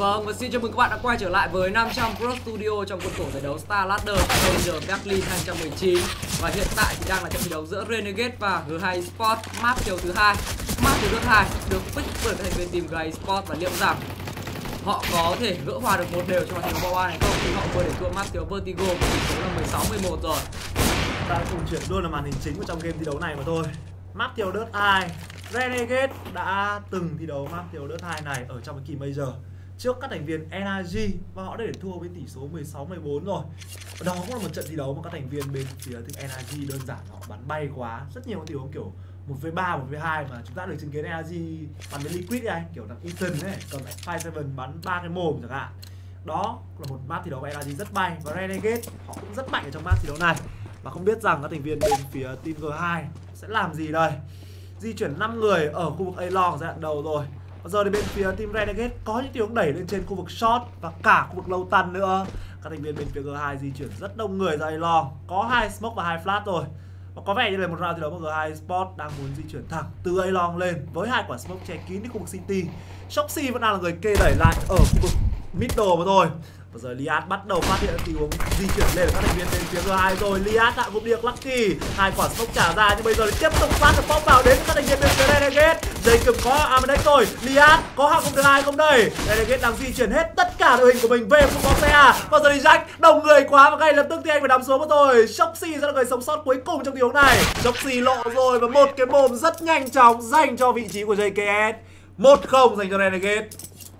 Vâng, và xin chào mừng các bạn đã quay trở lại với 500 Pro Studio trong khuôn khổ giải đấu Star Ladder Challenger Berlin 2019. Và hiện tại thì đang là trận thi đấu giữa Renegade và G2 Esports map chiều thứ hai. Map chiều thứ hai được pick bởi các thành viên team G2 Esports, và liệu rằng họ có thể gỡ hòa được một đều trong trận đấu này không, khi họ vừa để thua map chiều Vertigo với tỷ số là 16-11 rồi. Ta cùng chuyển luôn là màn hình chính trong game thi đấu này mà thôi. Map thiểu đớt 2, Renegade đã từng thi đấu map thiểu đớt 2 này ở trong cái kỳ Major trước các thành viên NRG, và họ đã để thua với tỷ số 16-14 rồi. Và đó cũng là một trận thi đấu mà các thành viên bên phía team NRG đơn giản họ bắn bay quá. Rất nhiều tình huống kiểu 1v3, 1v2 mà chúng ta được chứng kiến NRG bắn với Liquid ấy, kiểu là Ethan ấy, còn lại 5-7 bắn 3 cái mồm chẳng hạn. Đó là một map thi đấu của NRG rất bay, và Renegade họ cũng rất mạnh ở trong map thi đấu này. Và không biết rằng các thành viên bên phía team G2 sẽ làm gì đây. Di chuyển 5 người ở khu vực A-Long giai đoạn đầu rồi. Và giờ thì bên phía team Renegade có những tiếng đẩy lên trên khu vực short và cả khu vực low tăn nữa. Các thành viên bên phía G2 di chuyển rất đông người ra A-Long, có 2 smoke và 2 flash rồi. Và có vẻ như là một round thi đấu của G2 Esports đang muốn di chuyển thẳng từ A-Long lên với 2 quả smoke che kín đi khu vực City. Shoxi vẫn đang là người kê đẩy lại ở khu vực middle mà thôi. Và giờ Liat bắt đầu phát hiện tình huống di chuyển lên các thành viên bên phía G2 rồi. Liat hạ gục được Lucky, 2 quả smoke trả ra, nhưng bây giờ tiếp tục phát được pop vào đến các thành viên bên phía Renegade. Jacob có Amadex rồi, Liat có hạ gục được 2 không đây. Renegade đang di chuyển hết tất cả đội hình của mình về khu bóng CA. Và giờ thì Jack đông người quá và ngay lập tức thì anh phải đắm xuống mà thôi. Shoxi sẽ là người sống sót cuối cùng trong tình huống này. Shoxi lộ rồi và một cái mồm rất nhanh chóng dành cho vị trí của JKS. 1-0 dành cho Renegade.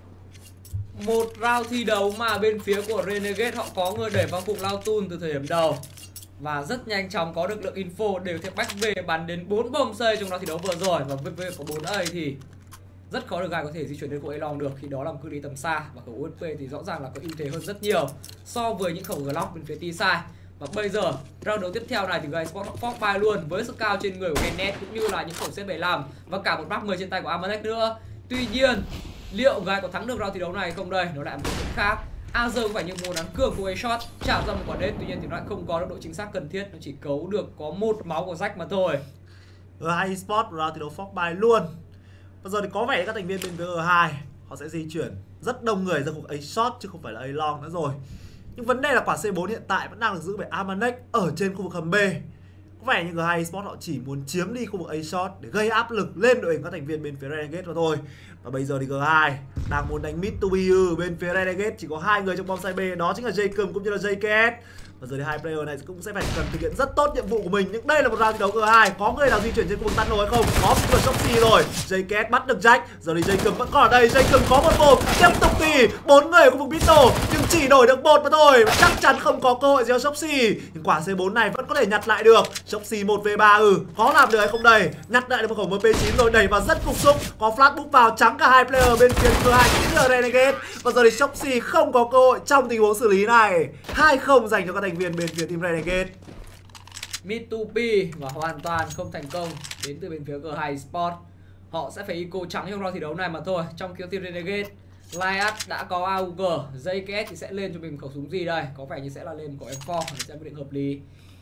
Một round thi đấu mà bên phía của Renegade họ có người đẩy vào cục lao tun từ thời điểm đầu và rất nhanh chóng có được lượng info, đều theo back về bắn đến 4 bom xây trong round thi đấu vừa rồi. Và VV có 4A thì rất khó được Gai có thể di chuyển đến khu A-Long được, khi đó là một cự ly tầm xa, và khẩu USP thì rõ ràng là có ưu thế hơn rất nhiều so với những khẩu Glock bên phía T-Side. Và bây giờ round đấu tiếp theo này thì G2 Esports họ fork by luôn với sức cao trên người của Kenneth cũng như là những khẩu C75 và cả một map 10 trên tay của Amadex nữa. Tuy nhiên liệu Gai có thắng được round thi đấu này không đây? Nó lại một chuyện khác. Azer cũng phải như mùa nắng cường của A-Shot chạm ra một quả đết, tuy nhiên thì nó lại không có được độ chính xác cần thiết, nó chỉ cấu được có 1 máu của Jack mà thôi. G2 Esports round thi đấu fork by luôn. Bây giờ thì có vẻ các thành viên bên phía G2 họ sẽ di chuyển rất đông người ra khu vực A-Shot chứ không phải là A-Long nữa rồi. Nhưng vấn đề là quả C4 hiện tại vẫn đang được giữ bởi Amadex ở trên khu vực hầm B. Có vẻ như G2 Esports họ chỉ muốn chiếm đi khu vực A-Shot để gây áp lực lên đội hình các thành viên bên phía Renegade mà thôi. Và bây giờ thì G2 đang muốn đánh mid to BU. Bên phía Renegade chỉ có 2 người trong bom site B, đó chính là Jacob cũng như là JKS. Và giờ thì hai player này cũng sẽ phải cần thực hiện rất tốt nhiệm vụ của mình. Nhưng đây là một round thi đấu G2, có người nào di chuyển trên khu vực tunnel hay không? Có một Shoxi rồi. JKS bắt được Jack. Giờ thì Jacob vẫn còn ở đây. Jacob có một mồm, tiếp tục thì 4 người ở khu vực middle nhưng chỉ đổi được 1 mà thôi. Chắc chắn không có cơ hội gì cho Shoxi. Nhưng quả C4 này vẫn có thể nhặt lại được. Shoxi 1v3 có làm được hay không đây? Nhặt lại được một khẩu MP9 rồi, đẩy vào rất cục xúc. Có flash búp vào trắng cả hai player bên phía G2 cũng như là Renegade. Và giờ thì Shoxi không có cơ hội trong tình huống xử lý này. 2-0 dành cho các thành viên bên phía team Renegade. Mid to B và hoàn toàn không thành công đến từ bên phía G2 Esports. Họ sẽ phải eco trắng trong round thi đấu này mà thôi. Trong khi team Renegade, Liat đã có AUG, JKS thì sẽ lên cho mình khẩu súng gì đây? Có vẻ như sẽ là lên của M4, sẽ quyết định hợp lý.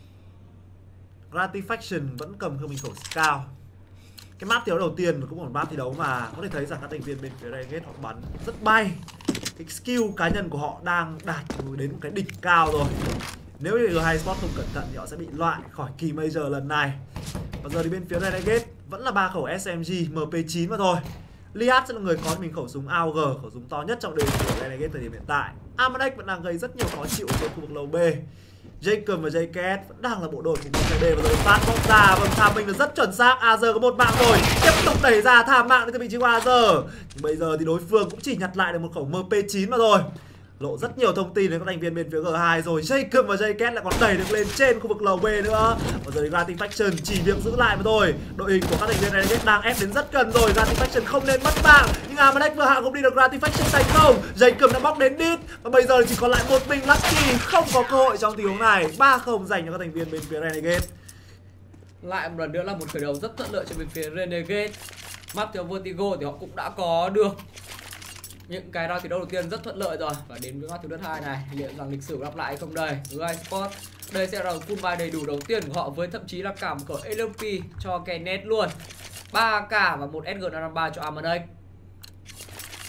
Gratifaction vẫn cầm cho mình khẩu cao. Cái map thi đấu đầu tiên cũng là một map thi đấu mà có thể thấy rằng các thành viên bên phía Renegade họ bắn rất bay. Cái skill cá nhân của họ đang đạt đến một cái đỉnh cao rồi. Nếu như G2 Esports không cẩn thận thì họ sẽ bị loại khỏi kỳ Major lần này. Và giờ thì bên phía Renegade vẫn là 3 khẩu SMG MP9 mà thôi. Liat sẽ là người có cho mình khẩu súng AUG, khẩu súng to nhất trong đội của Renegade thời điểm hiện tại. Amadex vẫn đang gây rất nhiều khó chịu trên khu vực lầu B. Jacob và JKS vẫn đang là bộ đội của B, và rồi phát bóng ra, vâng, tham minh là rất chuẩn xác. Azer có một mạng rồi, tiếp tục đẩy ra tham mạng đến vị trí của Azer. Nhưng bây giờ thì đối phương cũng chỉ nhặt lại được một khẩu MP9 mà thôi. Lộ rất nhiều thông tin đến các thành viên bên phía G2 rồi. Jacob và JKS lại còn đẩy được lên trên khu vực lầu B nữa. Và giờ thì Gratifaction chỉ việc giữ lại mà thôi. Đội hình của các thành viên Renegade đang ép đến rất gần rồi. Gratifaction không nên mất mạng, nhưng Amadex vừa hạ cũng đi được Gratifaction thành công. Jacob đã bóc đến đít và bây giờ chỉ còn lại một mình Lucky, không có cơ hội trong tình huống này. 3-0 dành cho các thành viên bên phía Renegade. Lại một lần nữa là một khởi đầu rất thuận lợi cho bên phía Renegade. Map theo Vertigo thì họ cũng đã có được những cái round thi đấu đầu tiên rất thuận lợi rồi, và đến với map thứ hai này liệu rằng lịch sử lặp lại hay không đây? G2 Esports đây sẽ là full buy đầy đủ đầu tiên của họ, với thậm chí là cả một cỡ LP cho Kenneth luôn, 3K và một SG553 cho Amadex.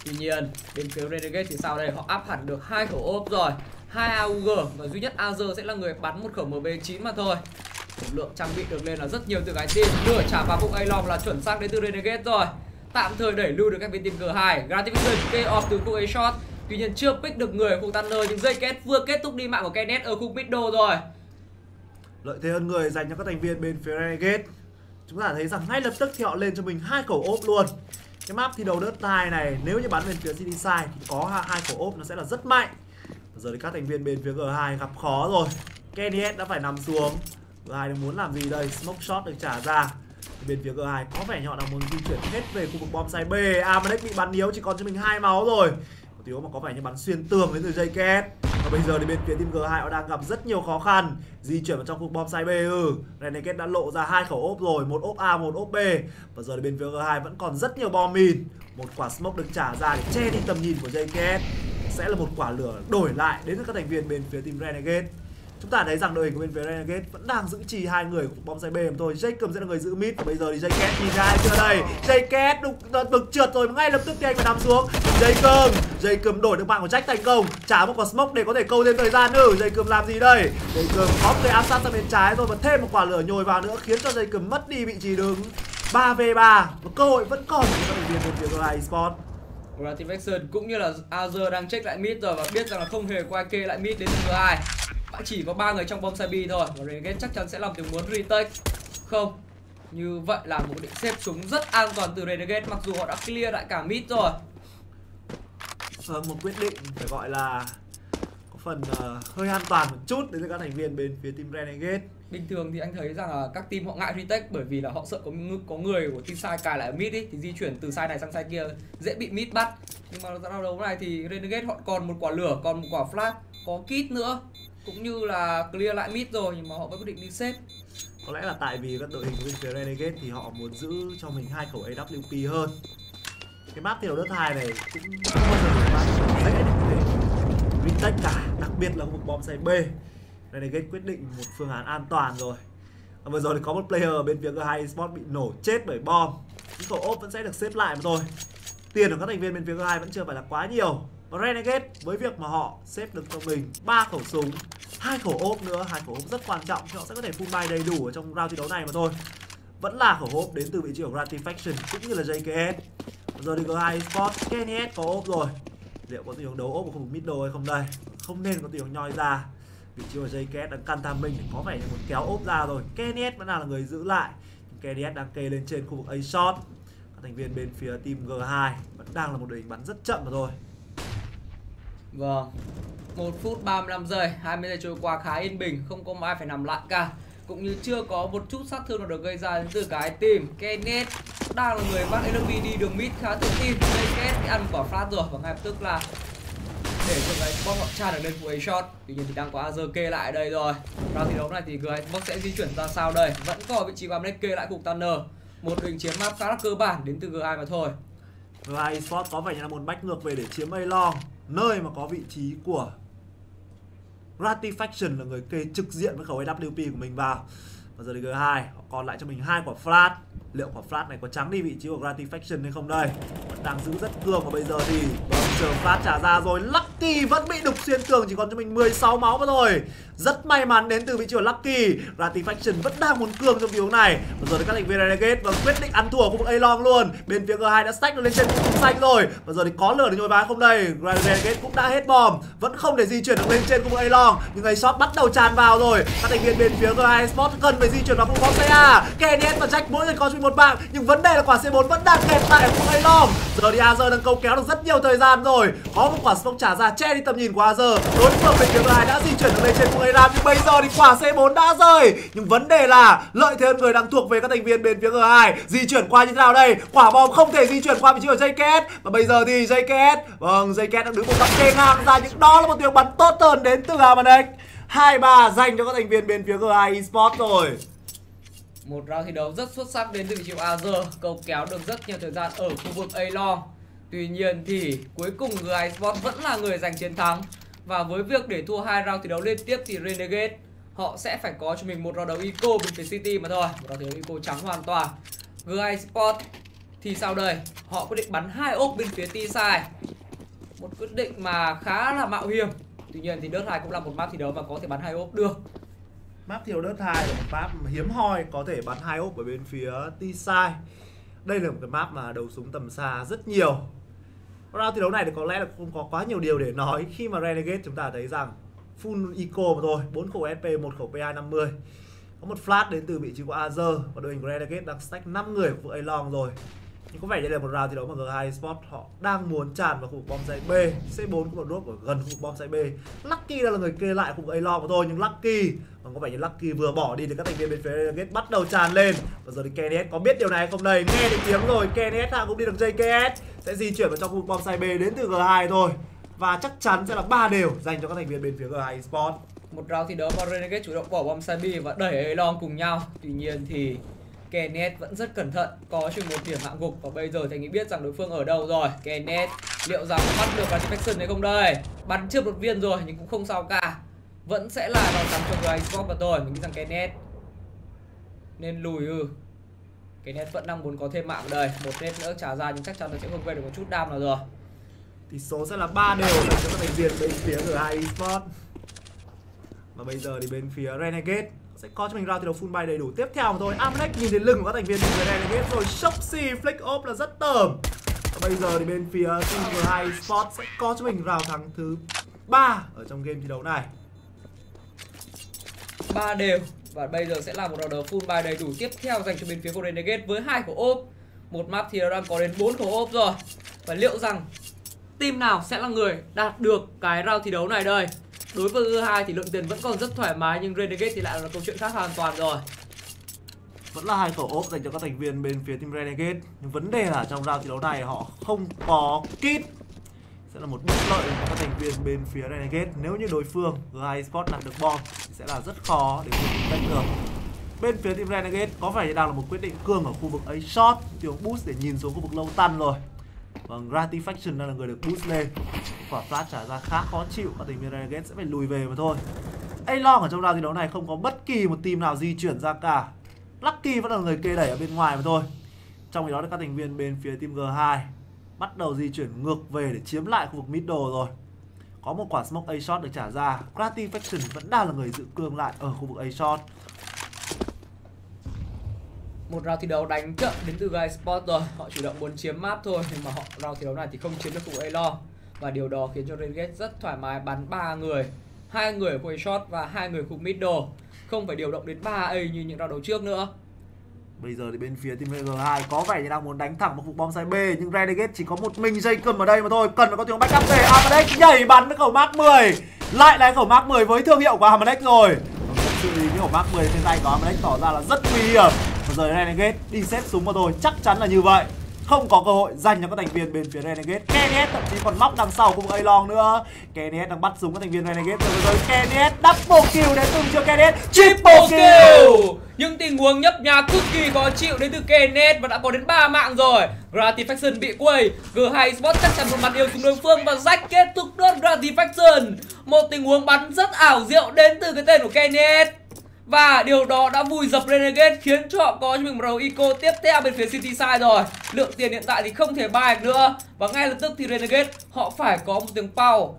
Tuy nhiên bên phía Renegade thì sao đây, họ áp hẳn được 2 khẩu ốp rồi, 2 AUG và duy nhất Azer sẽ là người bắn một khẩu MB9 mà thôi. Một lượng trang bị được lên là rất nhiều từ cái team. Nửa trả vào vùng A-Long là chuẩn xác đến từ Renegade rồi. Tạm thời đẩy lưu được các bên team G2. Gratification kê off từ khu A-Shot. Tuy nhiên chưa pick được người ở khu Thunder, nhưng JKS vừa kết thúc đi mạng của Kenneth ở khu middle rồi. Lợi thế hơn người dành cho các thành viên bên phía Renegade. Chúng ta thấy rằng ngay lập tức thì họ lên cho mình 2 khẩu ốp luôn. Cái map thi đấu đất 2 này nếu như bắn bên phía CD side thì có 2 khẩu ốp nó sẽ là rất mạnh. Giờ thì các thành viên bên phía G2 gặp khó rồi. Kenneth đã phải nằm xuống. G2 muốn làm gì đây? Smoke shot được trả ra. Bên phía G2 có vẻ nhọn đang muốn di chuyển hết về khu vực bom side B. Amadex bị bắn yếu, chỉ còn cho mình 2 máu rồi. Một thiếu mà có vẻ như bắn xuyên tường đến từ JKS. Và bây giờ thì bên phía team G2 họ đang gặp rất nhiều khó khăn. Di chuyển vào trong khu vực bom side B. Renegade đã lộ ra 2 khẩu ốp rồi, một ốp A, một ốp B. Và giờ thì bên phía G2 vẫn còn rất nhiều bom mìn. Một quả smoke được trả ra để che đi tầm nhìn của JKS. Sẽ là một quả lửa đổi lại đến từ các thành viên bên phía team Renegade. Chúng ta thấy rằng đội hình của bên phía Renegade vẫn đang giữ trì 2 người của bom side B mà thôi. Jacob sẽ là người giữ mid và bây giờ thì JKS nhìn ra ai chưa đây. JKS bực trượt rồi, ngay lập tức thì anh phải nằm xuống. Jacob đổi được mạng của Jack thành công, trả một quả smoke để có thể câu thêm thời gian nữa. Jacob làm gì đây? Jacob có người áp sát sang bên trái rồi và thêm một quả lửa nhồi vào nữa khiến cho Jacob mất đi vị trí đứng 3v3 và cơ hội vẫn còn cho các thành viên bên phía G2 Esports. Gratification cũng như là Azer đang check lại mid rồi và biết rằng là không hề quay kê lại mid đến từ G2. Chỉ có 3 người trong bom side B thôi và Renegade chắc chắn sẽ làm tình muốn retake. Không, như vậy là một định xếp súng rất an toàn từ Renegade mặc dù họ đã clear lại cả mid rồi. Một quyết định phải gọi là có phần hơi an toàn một chút đến với các thành viên bên phía team Renegade. Bình thường thì anh thấy rằng là các team họ ngại retake bởi vì là họ sợ có người của team side cài lại ở mid ý, thì di chuyển từ side này sang side kia dễ bị mid bắt. Nhưng mà ra đấu này thì Renegade họ còn một quả lửa, còn một quả flash, có kit nữa, cũng như là clear lại mid rồi nhưng mà họ vẫn quyết định đi xếp. Có lẽ là tại vì các đội hình của bên phía Renegade thì họ muốn giữ cho mình 2 khẩu AWP hơn. Cái map thi đấu đất 2 này cũng không bao giờ được map dễ để có thể retake cả, đặc biệt là khu vực bom side B. Renegade quyết định một phương án an toàn rồi. Và vừa rồi thì có một player bên phía G2 Esports bị nổ chết bởi bom. Những khẩu ốp vẫn sẽ được xếp lại mà thôi. Tiền của các thành viên bên phía G2 vẫn chưa phải là quá nhiều. Và Renegade với việc mà họ xếp được cho mình 3 khẩu súng, 2 khẩu ốp nữa, 2 khẩu ốp rất quan trọng thì họ sẽ có thể full buy đầy đủ ở trong round thi đấu này mà thôi. Vẫn là khẩu ốp đến từ vị trí của Gratification cũng như là JKS. Giờ thì G2 Esports, Kenneth có ốp rồi. Liệu có tình huống đấu ốp của khu vực middle hay không đây? Không nên có tình huống nhoi ra. Vị trí của JKS đang căn tham minh để có vẻ như muốn kéo ốp ra rồi. Kenneth vẫn là người giữ lại. Kenneth đang kê lên trên khu vực A-Shot. Các thành viên bên phía team G2 vẫn đang là một đội hình bắn rất chậm mà thôi. Vâng, 1 phút 35 giây, 20 giây trôi qua khá yên bình, không có ai phải nằm lại cả. Cũng như chưa có một chút sát thương nào được gây ra đến từ cái team. Kenneth đang là người bắt enemy đi đường mid khá tự tin. JKS ăn quả flash rồi và ngay lập tức là để cho cái bom họ tra được lên vụ A-Shot. Tuy nhiên thì đang có Azer kê lại ở đây rồi. Round thi đấu này thì G2 sẽ di chuyển ra sao đây? Vẫn có vị trí của Amadex kê lại cục Thunder. Một hình chiến map khá là cơ bản đến từ G2 mà thôi. G2 Esports có vẻ như là muốn bách ngược về để chiếm A-Long, nơi mà có vị trí của Gratification là người kê trực diện với khẩu AWP của mình vào. Và giờ thì G2 họ còn lại cho mình 2 quả flash. Liệu quả flash này có trắng đi vị trí của Gratification hay không đây? Vẫn đang giữ rất cương và bây giờ thì chờ flash trả ra rồi. Lucky vẫn bị đục xuyên tường, chỉ còn cho mình 16 máu mà thôi. Rất may mắn đến từ vị trí của Lucky. Gratification vẫn đang muốn cương trong tình huống này. Và giờ thì các thành viên Renegade và quyết định ăn thua khu vực A-Long luôn. Bên phía G2 đã stack lên trên khu vực xanh rồi. Và giờ thì có lửa để nhồi vào không đây? Renegade cũng đã hết bom, vẫn không thể di chuyển được lên trên khu vực A-Long. Nhưng A-Shot bắt đầu tràn vào rồi. Các thành viên bên phía G2 Esports cần phải di chuyển vào khu vực bom A. Kenneth và Jack mỗi người có cho mình một mạng, nhưng vấn đề là quả C4 vẫn đang kẹt tại ở khu A-Long. Giờ thì Azer đang câu kéo được rất nhiều thời gian rồi. Có một quả smoke trả ra che đi tầm nhìn của Azer. Đối phương bên phía G2 đã di chuyển được lên trên khu A-Ram, nhưng bây giờ thì quả C4 đã rơi. Nhưng vấn đề là lợi thế hơn người đang thuộc về các thành viên bên phía G2. Di chuyển qua như thế nào đây? Quả bom không thể di chuyển qua vị trí của JKS. Và bây giờ thì JKS, vâng, JKS đang đứng một góc kê ngang ra, nhưng đó là một tiếng bắn tốt hơn đến từ Amadex. 2-3 dành cho các thành viên bên phía G2 Esports rồi. Một round thi đấu rất xuất sắc đến từ vị trí của Azer, câu kéo được rất nhiều thời gian ở khu vực A-Long. Tuy nhiên thì cuối cùng G2 Esports vẫn là người giành chiến thắng. Và với việc để thua 2 round thi đấu liên tiếp thì Renegade họ sẽ phải có cho mình một round đấu eco bên phía City mà thôi. Một round thi đấu eco trắng hoàn toàn. G2 Esports Thì sao đây? Họ quyết định bắn 2 ốp bên phía T-Side. Một quyết định mà khá là mạo hiểm. Tuy nhiên thì Dirt 2 cũng là một map thi đấu mà có thể bắn 2 ốp được. Map thi đấu Dirt 2 là một map hiếm hoi có thể bắn 2 ốp ở bên phía T-Side. Đây là một cái map mà đấu súng tầm xa rất nhiều. Round thi đấu này thì có lẽ là không có quá nhiều điều để nói khi mà Renegade chúng ta thấy rằng full eco mà thôi, 4 khẩu SP, 1 khẩu PA50. Có một flash đến từ vị trí của Azer và đội hình của Renegade đang stack 5 người của A-Long rồi. Nhưng có vẻ như là một round thi đấu mà G2 Sport họ đang muốn tràn vào khu vực bom site B. C4 có một drop ở gần khu vực bom site B. Lucky là người kê lại khu vực A-Long mà thôi, nhưng Lucky còn có vẻ như Lucky vừa bỏ đi thì các thành viên bên phía Renegade bắt đầu tràn lên. Và giờ thì KNS có biết điều này hay không đây? Nghe được tiếng rồi, KNS hạ cũng đi được JKS sẽ di chuyển vào trong khu vực bom site B đến từ G2 thôi. Và chắc chắn sẽ là 3 đều dành cho các thành viên bên phía G2 Sport. Một round thi đấu mà Renegade chủ động bỏ bom site B và đẩy A-Long cùng nhau. Tuy nhiên thì Kenneth vẫn rất cẩn thận, có chừng 1 điểm hạ gục và bây giờ thì anh biết rằng đối phương ở đâu rồi. Kenneth liệu rằng bắt được Ratification hay không đây? Bắn chưa một viên rồi nhưng cũng không sao cả. Vẫn sẽ là đòn tắm cho G2 Sport và tôi. Mình nghĩ rằng Kenneth nên lùi Kenneth vẫn đang muốn có thêm mạng ở đây. Một nét nữa trả ra nhưng chắc chắn là sẽ không gây được một chút đam nào rồi. Tỷ số sẽ là 3 đều dành cho các thành viên bên phía G2 Esports. Và bây giờ thì bên phía Renegade sẽ có cho mình round thi đấu full buy đầy đủ tiếp theo mà thôi. Amnex nhìn đến lưng của các thành viên bên phía Renegade rồi, Shoxy flick off là rất tởm. Và bây giờ thì bên phía team G2 Esports sẽ có cho mình round thắng thứ 3 ở trong game thi đấu này. 3 đều và bây giờ sẽ là một round đấu full buy đầy đủ tiếp theo dành cho bên phía của Renegade với 2 khẩu ốp. Một map thì đang có đến 4 khẩu ốp rồi. Và liệu rằng team nào sẽ là người đạt được cái round thi đấu này đây? Đối với G2 thì lượng tiền vẫn còn rất thoải mái nhưng Renegade thì lại là câu chuyện khác hoàn toàn rồi. Vẫn là 2 khẩu ốp dành cho các thành viên bên phía team Renegade. Nhưng vấn đề là trong round thi đấu này họ không có kit. Sẽ là một bất lợi của các thành viên bên phía Renegade. Nếu như đối phương G2 Esports đạt được bom thì sẽ là rất khó để tách được. Bên phía team Renegade có vẻ như đang là một quyết định cương ở khu vực A short, tiếng boost để nhìn xuống khu vực lâu tăn rồi. Vâng, Gratification đang là người được boost lên. Quả flash trả ra khá khó chịu, và thành viên Renegade sẽ phải lùi về mà thôi. A-Long ở trong round thi đấu này không có bất kỳ một team nào di chuyển ra cả. Lucky vẫn là người kê đẩy ở bên ngoài mà thôi. Trong khi đó thì các thành viên bên phía team G2 bắt đầu di chuyển ngược về để chiếm lại khu vực middle rồi. Có một quả smoke A shot được trả ra. Gratification vẫn đang là người giữ cương lại ở khu vực A shot. Một round thi đấu đánh chậm đến từ G2 Sport rồi. Họ chủ động muốn chiếm map thôi nhưng mà họ round thi đấu này thì không chiếm được khu A-Long. Và điều đó khiến cho Renegade rất thoải mái bắn 3 người, 2 người ở khu A-Short và 2 người khu middle. Không phải điều động đến 3 A như những round đấu trước nữa. Bây giờ thì bên phía team G2 có vẻ như đang muốn đánh thẳng vào khu bom site B, nhưng Renegade chỉ có một mình Jacob ở đây mà thôi. Cần phải có tiếng backup về. Amadeus nhảy bắn với khẩu Mark 10. Lại là khẩu Mark 10 với thương hiệu của Amadeus rồi. Thật sự thì cái khẩu Mark 10 trên tay của Amadeus tỏ ra là rất nguy hiểm. Và giờ Renegade đi xếp súng mà thôi, chắc chắn là như vậy. Không có cơ hội dành cho các thành viên bên phía Renegade. KNS thậm chí còn móc đằng sau khu vực A-Long nữa. KNS đang bắt súng các thành viên Renegade rồi. KNS double kill đến từ chưa KNS triple kill. Những tình huống nhấp nhá cực kỳ khó chịu đến từ KNS và đã có đến 3 mạng rồi. Gratification bị quầy. G2 Sport chắc chắn một mặt yêu xuống đối phương và rách kết thúc đốt Gratification. Một tình huống bắn rất ảo diệu đến từ cái tên của KNS. Và điều đó đã vùi dập Renegade khiến cho họ có cho mình một round eco tiếp theo bên phía City Side rồi. Lượng tiền hiện tại thì không thể buy được nữa. Và ngay lập tức thì Renegade họ phải có một tiếng pau.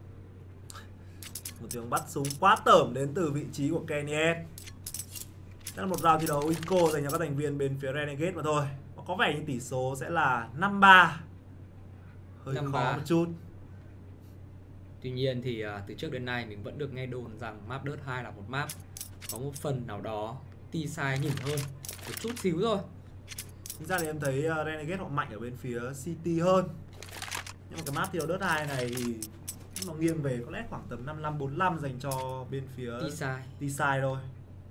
Một tiếng bắt súng quá tởm đến từ vị trí của KNS. Đây là một round thi đấu eco dành cho các thành viên bên phía Renegade mà thôi. Có vẻ như tỷ số sẽ là 5-3. Hơi 5-3. khó một chút. Tuy nhiên thì từ trước đến nay mình vẫn được nghe đồn rằng map Dirt 2 là một map có một phần nào đó T-Side nhỉnh hơn một chút xíu thôi. Thực ra thì em thấy Renegade họ mạnh ở bên phía City hơn. Nhưng mà cái map thi đấu Dirt 2 này thì nó nghiêng về có lẽ khoảng tầm 55-45 dành cho bên phía T-Side thôi.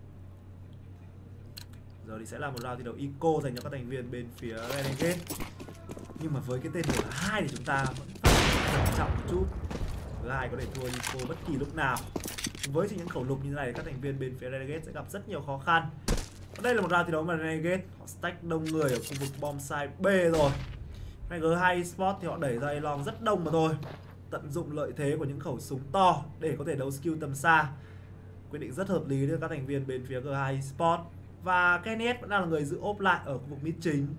Giờ thì sẽ là một round thi đấu eco dành cho các thành viên bên phía Renegade. Nhưng mà với cái tên lửa 2 thì chúng ta vẫn phải cẩn trọng một chút. G2 có thể thua eco bất kỳ lúc nào. Với những khẩu lục như thế này, các thành viên bên phía Renegade sẽ gặp rất nhiều khó khăn. Đây là một round thi đấu mà Renegade họ stack đông người ở khu vực bom site B rồi. G2 Esports thì họ đẩy ra A-Long rất đông mà thôi. Tận dụng lợi thế của những khẩu súng to để có thể đấu skill tầm xa. Quyết định rất hợp lý với các thành viên bên phía G2 Esports. Và KNS vẫn đang là người giữ ốp lại ở khu vực mid chính.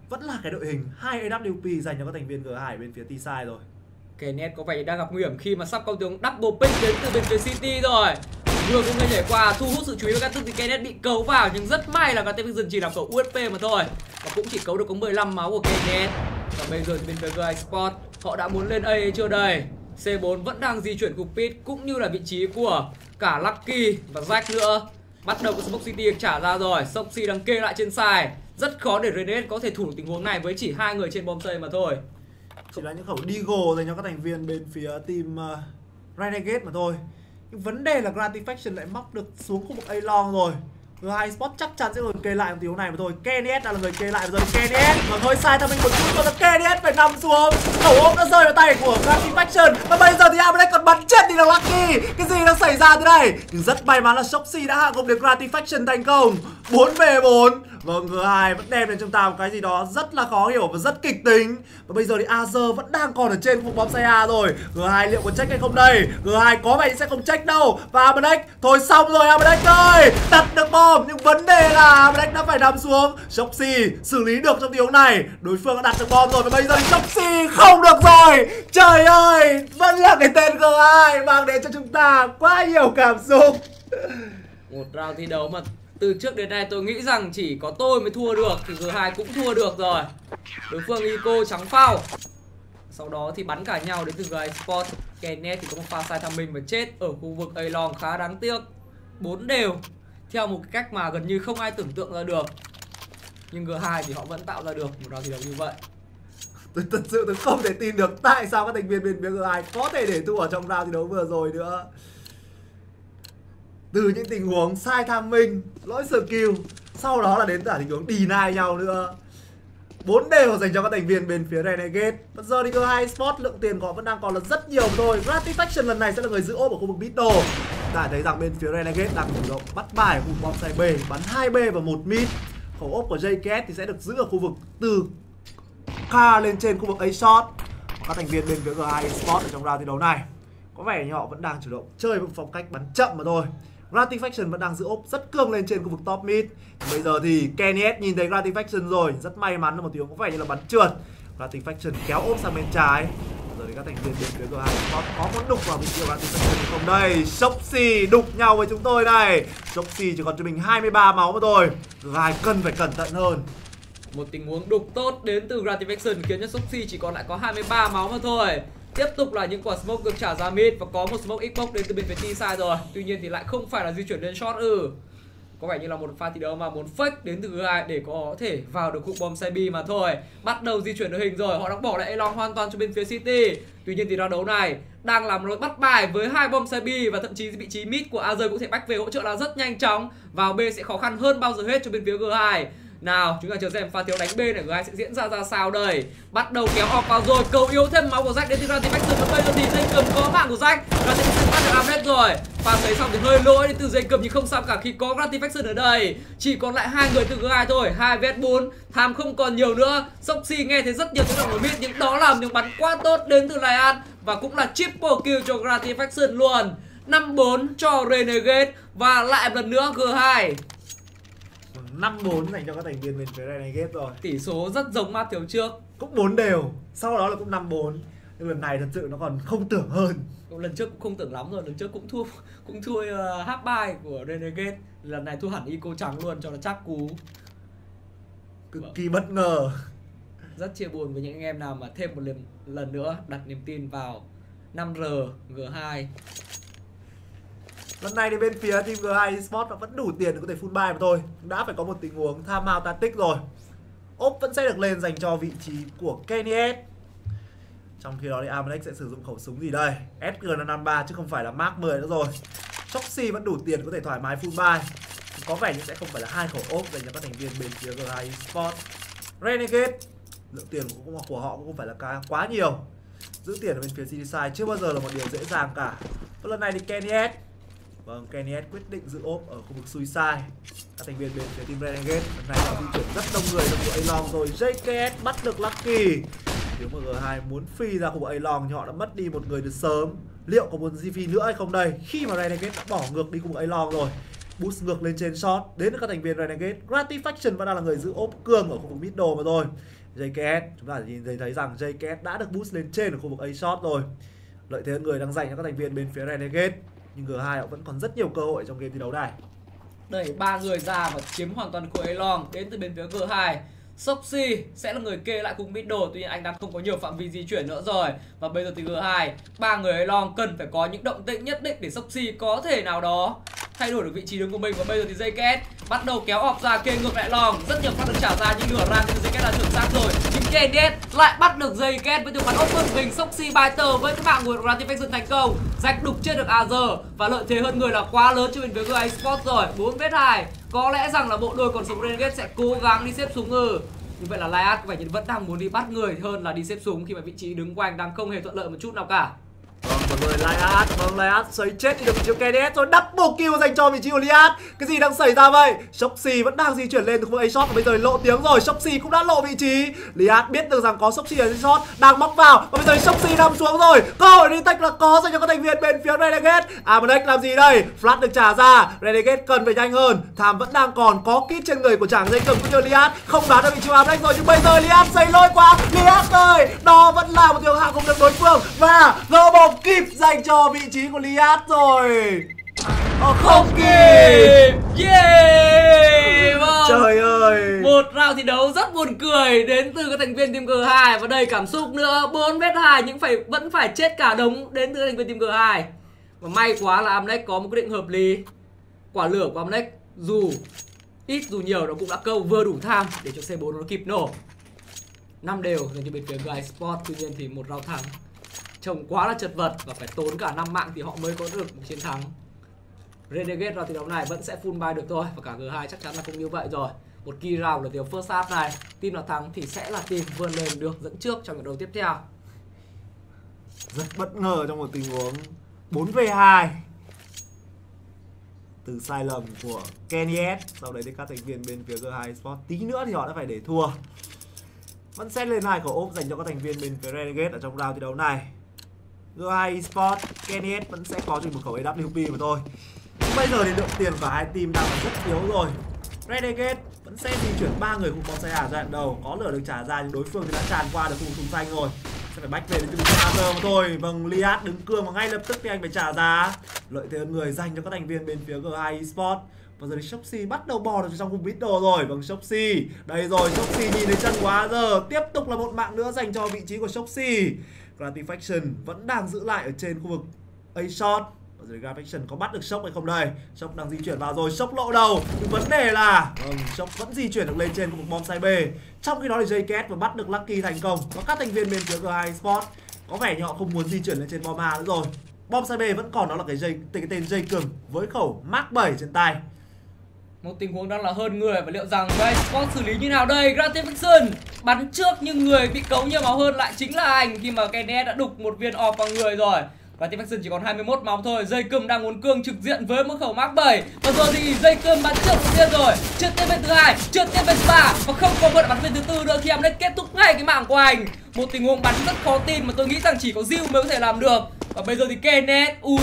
vẫn là cái đội hình 2 AWP dành cho các thành viên G2 bên phía T-Side rồi. Kenneth có vẻ đang gặp nguy hiểm khi mà sắp công tướng double pick đến từ bên phía City rồi. Vừa cũng ngay nhảy qua thu hút sự chú ý của các tức thì Kenneth bị cấu vào, nhưng rất may là Gratification chỉ làm cầu USP mà thôi, và cũng chỉ cấu được có 15 máu của Kenneth. Và bây giờ thì bên phía G2 Sport họ đã muốn lên A chưa đây. C4 vẫn đang di chuyển cục pit cũng như là vị trí của cả Lucky và Jack nữa. Bắt đầu có Smoke City được trả ra rồi. Soxy đang kê lại trên side. Rất khó để Renegade có thể thủ được tình huống này với chỉ 2 người trên bom xây mà thôi. Chỉ là những khẩu Deagle dành cho các thành viên bên phía team Renegade mà thôi. Nhưng vấn đề là Gratification lại móc được xuống khu vực A long rồi. G2 Sport chắc chắn sẽ ngồi kê lại một tiếng này mà thôi. Kenneth là người kê lại rồi. Kenneth mà hơi sai theo mình một chút, còn là Kenneth phải nằm xuống. Khẩu ốp đã rơi vào tay của Gratification. Và bây giờ thì Amalek còn bắn chết đi được Lucky. Cái gì đang xảy ra thế này? Nhưng rất may mắn là Soxy đã hạ gục được Gratification thành công. 4v4. Vâng, G2 vẫn đem đến chúng ta một cái gì đó rất là khó hiểu và rất kịch tính. Và bây giờ thì Azer vẫn đang còn ở trên khu bom xây A rồi. G2 liệu có check hay không đây? G2 có vẻ sẽ không check đâu. Và Amalek, thôi xong rồi Amalek ơi. Đặt được bom, nhưng vấn đề là Amalek đã phải nằm xuống. Soxy xử lý được trong tình huống này. Đối phương đã đặt được bom rồi và bây giờ thì Soxy không được rồi. Trời ơi, vẫn là cái tên G2 mang đến cho chúng ta quá nhiều cảm xúc. Một round thi đấu mà từ trước đến nay tôi nghĩ rằng chỉ có tôi mới thua được, thì G2 cũng thua được rồi. Đối phương Eco trắng phao. Sau đó thì bắn cả nhau đến từ G2 Sport. Kenneth thì có một pha sai tham minh và chết ở khu vực A long khá đáng tiếc. 4 đều theo một cách mà gần như không ai tưởng tượng ra được. Nhưng G2 thì họ vẫn tạo ra được một round thi đấu như vậy. Tôi thật sự tôi không thể tin được tại sao các thành viên bên phía G2 có thể để thua ở trong round thi đấu vừa rồi nữa. Từ những tình huống sai tham minh, lỗi skill, sau đó là đến cả tình huống deny nhau nữa. 4 đều dành cho các thành viên bên phía Renegade. Bây giờ thì G2 Sport lượng tiền của họ vẫn đang còn là rất nhiều thôi. Gratification lần này sẽ là người giữ ốp ở khu vực middle. Ta thấy rằng bên phía Renegade đang chủ động bắt bài ở khu vực bom side B, bắn 2B và 1 mid. Khẩu ốp của JKS thì sẽ được giữ ở khu vực từ car lên trên khu vực A short. Các thành viên bên phía G2 Sport ở trong round thi đấu này có vẻ như họ vẫn đang chủ động chơi với phong cách bắn chậm mà thôi. Gratification vẫn đang giữ ốp rất cương lên trên khu vực top mid. Bây giờ thì Kenneth nhìn thấy Gratification rồi, rất may mắn là một tiếng có vẻ như là bắn trượt. Gratification kéo ốp sang bên trái. Bây giờ thì các thành viên bên phía G2 có muốn đục vào bên kia Gratification không đây? Soxy đục nhau với chúng tôi đây. Soxy chỉ còn cho mình 23 máu mà thôi. G2 cần phải cẩn thận hơn. Một tình huống đục tốt đến từ Gratification khiến cho Soxy chỉ còn lại có 23 máu mà thôi. Tiếp tục là những quả smoke được trả ra mid và có một smoke Xbox đến từ bên phía T-Side rồi. Tuy nhiên thì lại không phải là di chuyển lên short. Có vẻ như là một pha thi đấu mà muốn fake đến từ G2 để có thể vào được khu bom side B mà thôi. Bắt đầu di chuyển đội hình rồi, họ đã bỏ lại A long hoàn toàn cho bên phía City. Tuy nhiên thì round đấu này đang làm lối bắt bài với 2 bom side B và thậm chí vị trí mid của Azer cũng thể back về hỗ trợ là rất nhanh chóng. Vào B sẽ khó khăn hơn bao giờ hết cho bên phía G2. Nào, chúng ta chờ xem pha thiếu đánh B này G2 sẽ diễn ra ra sao đây. Bắt đầu kéo off vào rồi, cầu yếu thêm máu của Jack đến từ Gratification. Và bây giờ thì Jacob có mạng của Jack. Gratification bắt được Amalek rồi. Pha thấy xong thì hơi lỗi đến từ Jacob nhưng không sao cả khi có Gratification ở đây. Chỉ còn lại 2 người từ G2 thôi, 2 vs 4. Tham không còn nhiều nữa. Soxy nghe thấy rất nhiều tiếng động ở mid nhưng đó là những bắn quá tốt đến từ Lion và cũng là triple kill cho Gratification luôn. 5-4 cho Renegade và lại một lần nữa G2 5-4 dành cho các thành viên bên phía Renegade rồi. Tỷ số rất giống map thiếu trước. Cũng 4 đều, sau đó là cũng 5-4. Nhưng lần này thật sự nó còn không tưởng hơn. Lần trước cũng không tưởng lắm rồi, lần trước cũng thua half buy của Renegade. Lần này thua hẳn Eco trắng luôn cho nó chắc cú. Cực kỳ bất ngờ. Rất chia buồn với những anh em nào mà thêm một lần nữa đặt niềm tin vào 5R G2. Lần này thì bên phía team G2 Esports nó vẫn đủ tiền để có thể full buy mà thôi. Đã phải có một tình huống tham out tactic rồi. Ốp vẫn sẽ được lên dành cho vị trí của Kenneth. Trong khi đó thì Amalek sẽ sử dụng khẩu súng gì đây? SG53 chứ không phải là Mark 10 nữa rồi. Soxy vẫn đủ tiền để có thể thoải mái full buy. Có vẻ như sẽ không phải là 2 khẩu ốp dành cho các thành viên bên phía G2 Esports. Renegade, lượng tiền của họ cũng không phải là quá nhiều. Giữ tiền ở bên phía CD side chưa bao giờ là một điều dễ dàng cả. Và lần này thì Kenneth, vâng, Kenneth quyết định giữ ốp ở khu vực suicide. Các thành viên bên phía team Renegade lần này đã di chuyển rất đông người trong khu A long rồi. JKS bắt được Lucky. Nếu mà G2 muốn phi ra khu vực A long thì họ đã mất đi một người từ sớm. Liệu có muốn phi nữa hay không đây? Khi mà Renegade đã bỏ ngược đi khu vực A long rồi. boost ngược lên trên shot đến từ các thành viên Renegade. Gratification vẫn đang là người giữ ốp cương ở khu vực middle mà thôi. JKS, chúng ta nhìn thấy rằng JKS đã được boost lên trên ở khu vực A shot rồi. Lợi thế người đang dành cho các thành viên bên phía Renegade, nhưng G2 họ vẫn còn rất nhiều cơ hội trong game thi đấu này. Đẩy 3 người ra và chiếm hoàn toàn khối A long đến từ bên phía G2. Soxy sẽ là người kê lại cùng middle, tuy nhiên anh đang không có nhiều phạm vi di chuyển nữa rồi. Và bây giờ thì G2, 3 người A long cần phải có những động tĩnh nhất định để Soxy có thể nào đó thay đổi được vị trí đứng của mình. Và bây giờ thì JKS bắt đầu kéo off ra, kê ngược lại long, rất nhiều phát được trả ra nhưng nửa round thì JKS là chuẩn xác rồi. Nhưng KNS lại bắt được JKS với điều bắn ốp của mình. Soxy Biter với cái mạng của Gratification thành công, rạch đục chết được Azure và lợi thế hơn người là quá lớn cho bên phía G2 Esports rồi. 4vs2, có lẽ rằng là bộ đôi còn sống Renegade sẽ cố gắng đi xếp súng. Như vậy là Liat có vẻ như vẫn đang muốn đi bắt người hơn là đi xếp súng, khi mà vị trí đứng của anh đang không hề thuận lợi một chút nào cả. Vâng, mọi người, Liat xoáy chết đi được vị trí KNS rồi, double kill dành cho vị trí của Liat. Cái gì đang xảy ra vậy? Soxy vẫn đang di chuyển lên từ khu vực A shot và bây giờ lộ tiếng rồi. Soxy cũng đã lộ vị trí. Liat biết được rằng có Soxy ở A shot, đang móc vào và bây giờ Soxy nằm xuống rồi. Cơ hội retake là có dành cho các thành viên bên phía Renegade. Amadex làm gì đây? Flash được trả ra, Renegade cần phải nhanh hơn. Tham vẫn đang còn có kit trên người của chàng dây cừng cũng như Liat, không đoán được vị trí của Amadex rồi, nhưng bây giờ Liat xây lôi quá. Liat ơi, đó vẫn là một đường hạ cùng được đối phương và Global kịp dành cho vị trí của Liat rồi. Không kịp. Yeah, vâng. Trời ơi, một round thi đấu rất buồn cười đến từ các thành viên team G2 và đầy cảm xúc nữa. 4vs2 nhưng vẫn phải chết cả đống đến từ các thành viên team G2. Và may quá là Amnex có một quyết định hợp lý. Quả lửa của Amnex dù ít dù nhiều nó cũng đã câu vừa đủ tham để cho C4 nó kịp nổ. 5 đều dành cho bên phía G2 Esports. Tuy nhiên thì một round thắng trông quá là chật vật và phải tốn cả 5 mạng thì họ mới có được một chiến thắng. Renegade vào thi đấu này vẫn sẽ full buy được thôi, và cả G2 chắc chắn là cũng như vậy rồi. Một key round là điều first half này, team nào thắng thì sẽ là team vươn lên được dẫn trước trong trận đấu tiếp theo. Rất bất ngờ trong một tình huống 4v2 từ sai lầm của KNS. Sau đấy thì các thành viên bên phía G2 Esports tí nữa thì họ đã phải để thua. Vẫn xét lên 2 khẩu ốp dành cho các thành viên bên phía Renegade ở trong round thi đấu này. G2 Esports, KNS vẫn sẽ có chỉ một khẩu AWP mà thôi. Bây giờ thì lượng tiền của hai team đang rất yếu rồi. Renegade vẫn sẽ di chuyển 3 người cùng bonsai giai đoạn đầu, có lửa được trả ra nhưng đối phương thì đã tràn qua được khu vực thùng xanh rồi. Sẽ phải bách về đến từ Azure mà thôi. Vâng, Liat đứng cương và ngay lập tức thì anh phải trả giá. Lợi thế hơn người dành cho các thành viên bên phía G2 Esports. Và giờ thì Soxy bắt đầu bò được trong vùng middle rồi. Vâng, Soxy, đây rồi, Soxy nhìn thấy chân của Azure. Tiếp tục là một mạng nữa dành cho vị trí của Soxy. Gratification vẫn đang giữ lại ở trên khu vực A shot. Và giờ Gratification có bắt được Shock hay không đây? Shock đang di chuyển vào rồi, Shock lộ đầu. Nhưng vấn đề là Shock vẫn di chuyển được lên trên khu vực bom side B. Trong khi đó thì JKS vừa bắt được Lucky thành công. Và các thành viên bên phía G2 Esports có vẻ như họ không muốn di chuyển lên trên bom A nữa rồi. Bom side B vẫn còn, đó là cái tên J Cường với khẩu Mark 7 trên tay. Một tình huống đang là hơn người và liệu rằng G2 Esports xử lý như nào đây? Gratification bắn trước nhưng người bị cấu nhiều máu hơn lại chính là anh, khi mà KNS đã đục một viên off vào người rồi. Gratification chỉ còn 21 máu thôi. Dây cơm đang muốn cương trực diện với một khẩu Mark 7. Và giờ thì dây cơm bắn trước đầu tiên rồi, trượt tiếp bên thứ hai, trượt tiếp bên thứ ba và không có vượt bắn bên thứ tư nữa khi Amnex kết thúc ngay cái mạng của anh. Một tình huống bắn rất khó tin mà tôi nghĩ rằng chỉ có Jill mới có thể làm được. Và bây giờ thì KNS, ui,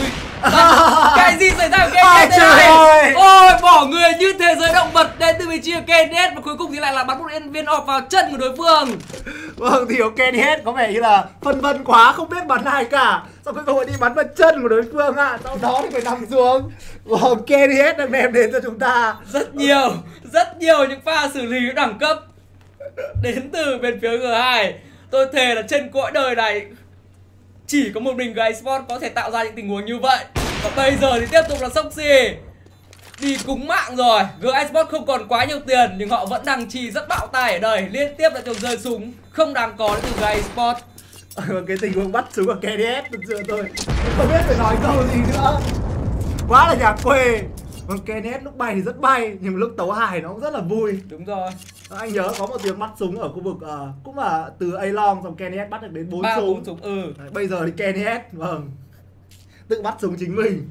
cái gì xảy ra với KNS thế này? Ôi, bỏ người như thế giới động vật đến từ vị trí của KNS và cuối cùng thì lại là bắn một viên off vào chân của đối phương. Vâng, thì KNS có vẻ như là phân vân quá, không biết bắn ai cả. Sau cuối cùng đi bắn vào chân của đối phương ạ. Sau đó thì phải nằm xuống. Vâng, KNS đang đem đến cho chúng ta rất nhiều những pha xử lý đẳng cấp đến từ bên phía G2. Tôi thề là trên cõi đời này chỉ có một mình G2 Esports có thể tạo ra những tình huống như vậy. Và bây giờ thì tiếp tục là Soxy đi cúng mạng rồi. G2 Esports không còn quá nhiều tiền nhưng họ vẫn đang chi rất bạo tay ở đây, liên tiếp là trồng rơi súng không đáng có đến từ G2 Esports. Cái tình huống bắt súng của KNS thực sự tôi không biết phải nói câu gì nữa, quá là nhà quê. Còn KNS lúc bay thì rất bay nhưng lúc tấu hài nó cũng rất là vui. Đúng rồi. Anh nhớ có một tiếng bắt súng ở khu vực cũng là từ A long, xong KNS bắt được đến 4 súng. Đấy, bây giờ thì KNS vâng tự bắt súng chính mình.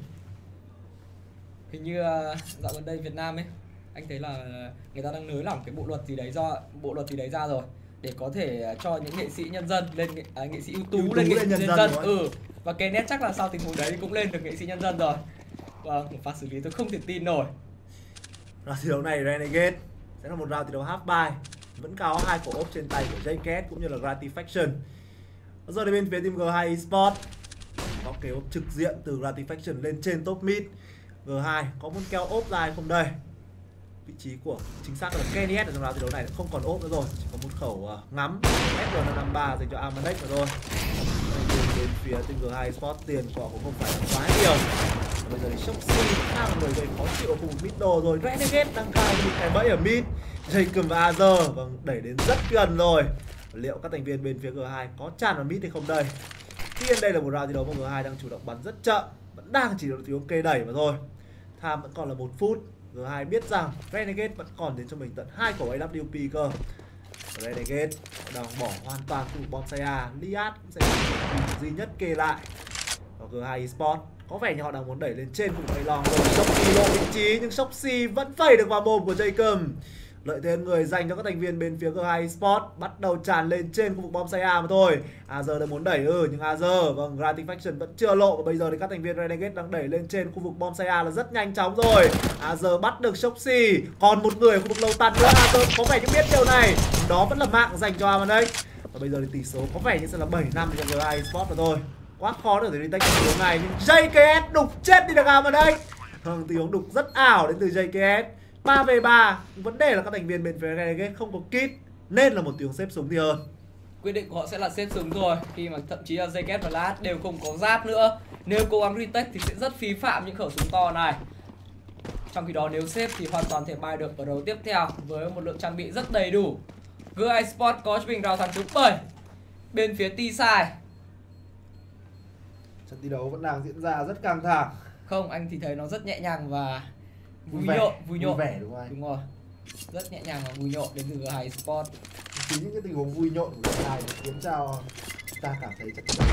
Hình như dạo gần đây Việt Nam ấy, anh thấy là người ta đang nới lỏng cái bộ luật gì đấy ra rồi để có thể cho những nghệ sĩ nhân dân lên nghệ sĩ ưu tú lên nghệ sĩ nhân dân. Và KNS chắc là sau tình huống đấy cũng lên được nghệ sĩ nhân dân rồi. Vâng, một pha xử lý tôi không thể tin nổi. Round thi đấu này Renegade sẽ là một round thi đấu half buy, vẫn có 2 cổ ốp trên tay của JKS cũng như là Gratifaction. Giờ đến bên phía team G2 Esports có cái ốp trực diện từ Gratifaction lên trên top mid. G2 có muốn kéo ốp dài không đây? Vị trí của chính xác là Kenny S ở trong round thi đấu này không còn ốp nữa rồi, chỉ có một khẩu ngắm SR53 dành cho Amadex nữa thôi. Bên phía team G2 Esports tiền của họ cũng không phải là quá nhiều. Bây giờ thì Shoxi đang là người gây khó chịu ở khu vực mid đồ rồi. Renegade đang cài một cái bẫy ở mid. Jacob và Azer vâng đẩy đến rất gần rồi. Liệu các thành viên bên phía G2 có tràn vào mid hay không đây? Tuy nhiên đây là một round thi đấu mà G2 đang chủ động bắn rất chậm, vẫn đang chỉ được thiếu cây đẩy mà thôi. Time vẫn còn là 1 phút. G2 biết rằng Renegade vẫn còn đến cho mình tận 2 khẩu AWP cơ. Renegade đang bỏ hoàn toàn khu vực bom A. Liat cũng sẽ duy nhất kê lại. Và G2 Esports có vẻ như họ đang muốn đẩy lên trên vùng cây long rồi. Shoxi lộ vị trí nhưng Shoxi vẫn phẩy được vào mồm của Jacob. Lợi thế người dành cho các thành viên bên phía G2 Esports bắt đầu tràn lên trên khu vực bom A mà thôi. Azer đang muốn đẩy nhưng Azer vâng Gratifaction vẫn chưa lộ và bây giờ thì các thành viên Renegade đang đẩy lên trên khu vực bom A là rất nhanh chóng rồi. Azer bắt được Shoxi, còn một người ở khu vực lâu tàn nữa. Azer có vẻ như biết điều này, đó vẫn là mạng dành cho Amadex. Và bây giờ thì tỷ số có vẻ như sẽ là 7-5 cho G2 Esports mà thôi. Quá khó để retake tình huống này nhưng JKS đục chết đi được Amadex. Tình huống đục rất ảo đến từ JKS. 3v3, vấn đề là các thành viên bên phía Renegade không có kit nên là một tiếng xếp súng thì hơn. Quyết định của họ sẽ là xếp súng rồi, khi mà thậm chí là JKS và Lát đều không có giáp nữa. Nếu cố gắng retake thì sẽ rất phí phạm những khẩu súng to này. Trong khi đó nếu xếp thì hoàn toàn thể buy được ở đấu tiếp theo với một lượng trang bị rất đầy đủ. G2 Esports có cho mình round thắng thứ 7 bên phía T-Side. Trận thi đấu vẫn đang diễn ra rất căng thẳng. Không, anh thì thấy nó rất nhẹ nhàng và vui vẻ đúng không anh? Đúng rồi. Rất nhẹ nhàng và vui nhộn đến từ G2 Esports. Chính những cái tình huống vui nhộn của G2 khiến cho ta cảm thấy trận đấu.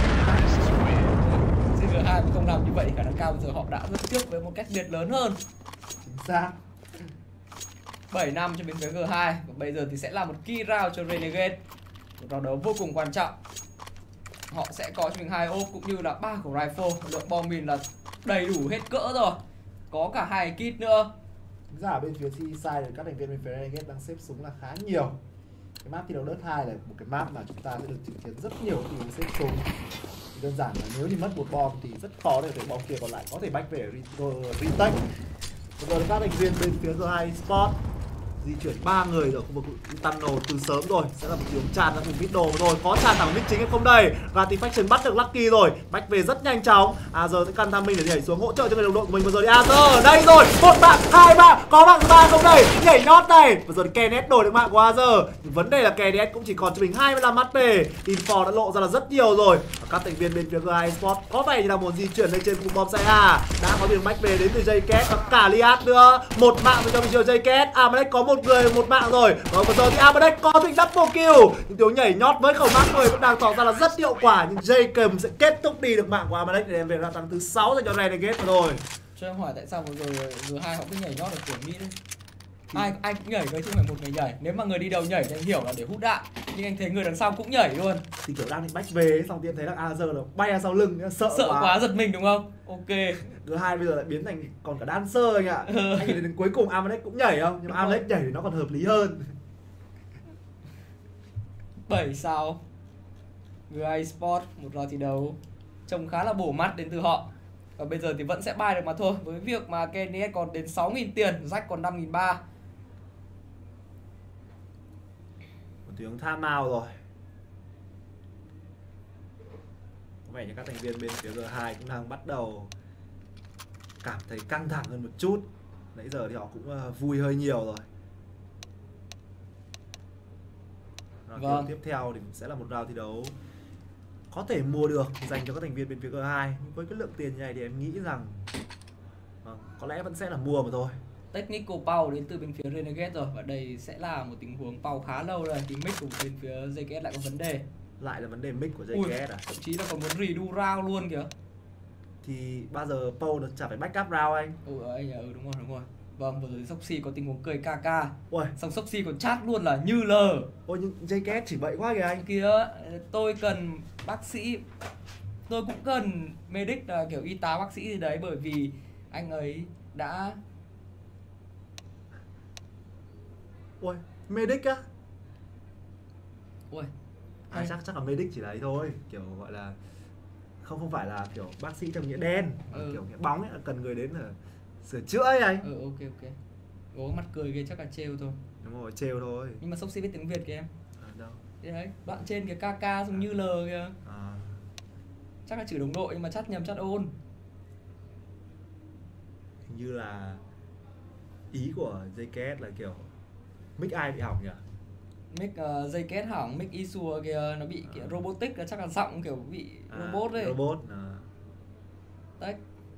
G2 mà không làm như vậy thì khả năng cao bây giờ họ đã dẫn trước với một cách biệt lớn hơn. Chính xác. 7 năm cho bên phía G2 và bây giờ thì sẽ là một key round cho Renegade. Một round đấu vô cùng quan trọng. Họ sẽ có cho mình 2 ốp cũng như là 3 khẩu rifle, lượng bom mìn là đầy đủ hết cỡ rồi. Có cả 2 kit nữa. Thực ra ở bên phía T-Side thì các thành viên bên phía Renegade đang xếp súng là khá nhiều. Cái map thi đấu Dust 2 là một cái map mà chúng ta sẽ được chứng kiến rất nhiều tình huống xếp súng. Đơn giản là nếu như mất một bom thì rất khó để bom kia còn lại có thể back về retake. Bây giờ các thành viên bên phía G2 Esports di chuyển 3 người ở khu vực tunnel từ sớm rồi, sẽ là một tiếng tràn ra vùng mid đồ rồi. Có tràn thẳng mid chính hay không đây? Gratifaction bắt được Lucky rồi, back về rất nhanh chóng. Azer sẽ căn tham minh để nhảy xuống hỗ trợ cho người đồng đội của mình. Vừa rồi thì Azer ở đây rồi, một mạng, 2 mạng, có mạng thứ 3 không đây? Nhảy nhót này. Vừa rồi thì Kenneth đổi được mạng của Azer. Vấn đề là Kenneth cũng chỉ còn cho mình 25 HP. Info đã lộ ra là rất nhiều rồi. Và các thành viên bên phía G2 Esports có vẻ như là muốn di chuyển lên trên khu bom A. Đã có tiếng back về đến từ JKS và cả Liat nữa. Một mạng cho mình JKS. Amadex có một người một mạng rồi. Và bây giờ thì Amadex có thành double kill. Nhưng tiếng nhảy nhót với khẩu mát 10 vẫn đang tỏ ra là rất hiệu quả. Nhưng Jacob sẽ kết thúc đi được mạng của Amadex để đem về ra tăng thứ 6 dành cho Renegade rồi. Cho em hỏi tại sao vừa rồi G2 họ cứ nhảy nhót được của mid ấy? Ai cũng nhảy với chứ không phải một người nhảy. Nếu mà người đi đầu nhảy thì anh hiểu là để hút đạn. Nhưng anh thấy người đằng sau cũng nhảy luôn. Thì kiểu đang định back về xong tiên thấy là Azer là bay ra sau lưng, sợ quá giật mình đúng không? Ok. G2 bây giờ lại biến thành còn cả dancer anh ạ. Anh nhìn đến cuối cùng Amadex cũng nhảy không? Nhưng mà Amadex nhảy thì nó còn hợp lý hơn. 7 sao G2 Esports, một round thi đấu trông khá là bổ mắt đến từ họ. Và bây giờ thì vẫn sẽ buy được mà thôi. Với việc mà Kenny còn đến 6.000 tiền, Jack còn 5.300. Một tiếng time out rồi. Có vẻ như các thành viên bên phía G2 cũng đang bắt đầu cảm thấy căng thẳng hơn một chút. Nãy giờ thì họ cũng vui hơi nhiều rồi. Vâng. Tiếp theo thì sẽ là một round thi đấu có thể mua được dành cho các thành viên bên phía G2. Nhưng với cái lượng tiền như này thì em nghĩ rằng có lẽ vẫn sẽ là mua mà thôi. Technical pause đến từ bên phía Renegade rồi. Và đây sẽ là một tình huống pause khá lâu rồi. Thì mic của bên phía JKS lại có vấn đề. Lại là vấn đề mic của JKS à? Thậm chí là còn muốn redo round luôn kìa. Thì bao giờ Paul nó chả phải backup round anh. Đúng rồi. Vâng, vừa rồi Shoxi có tình huống cười ca ca. Ui. Xong Shoxi còn chat luôn là như lờ. Ôi nhưng JKS chỉ bậy quá kìa anh. Kìa, tôi cần bác sĩ. Tôi cũng cần medic là kiểu y tá bác sĩ gì đấy. Bởi vì anh ấy đã Ui, Medic á. Ui, Chắc là Medic chỉ là ấy thôi, kiểu gọi là không phải là kiểu bác sĩ trong nghĩa đen, kiểu nghĩa bóng ấy, cần người đến là sửa chữa ấy anh. Ok. Ủa mặt cười kia chắc là trêu thôi. Đúng rồi, trêu thôi. Nhưng mà Sốc Si biết tiếng Việt kìa em. Đâu? Đấy, đoạn trên kìa KK dùng như L kìa. Chắc là chửi đồng đội nhưng mà chat nhầm chat ôn. Hình như là ý của JKS là kiểu mic ai bị hỏng nhỉ? Mic JKS hỏng, mic Isua kìa nó bị kiểu robotic, là chắc là giọng kiểu bị robot đấy. Robot. Đấy.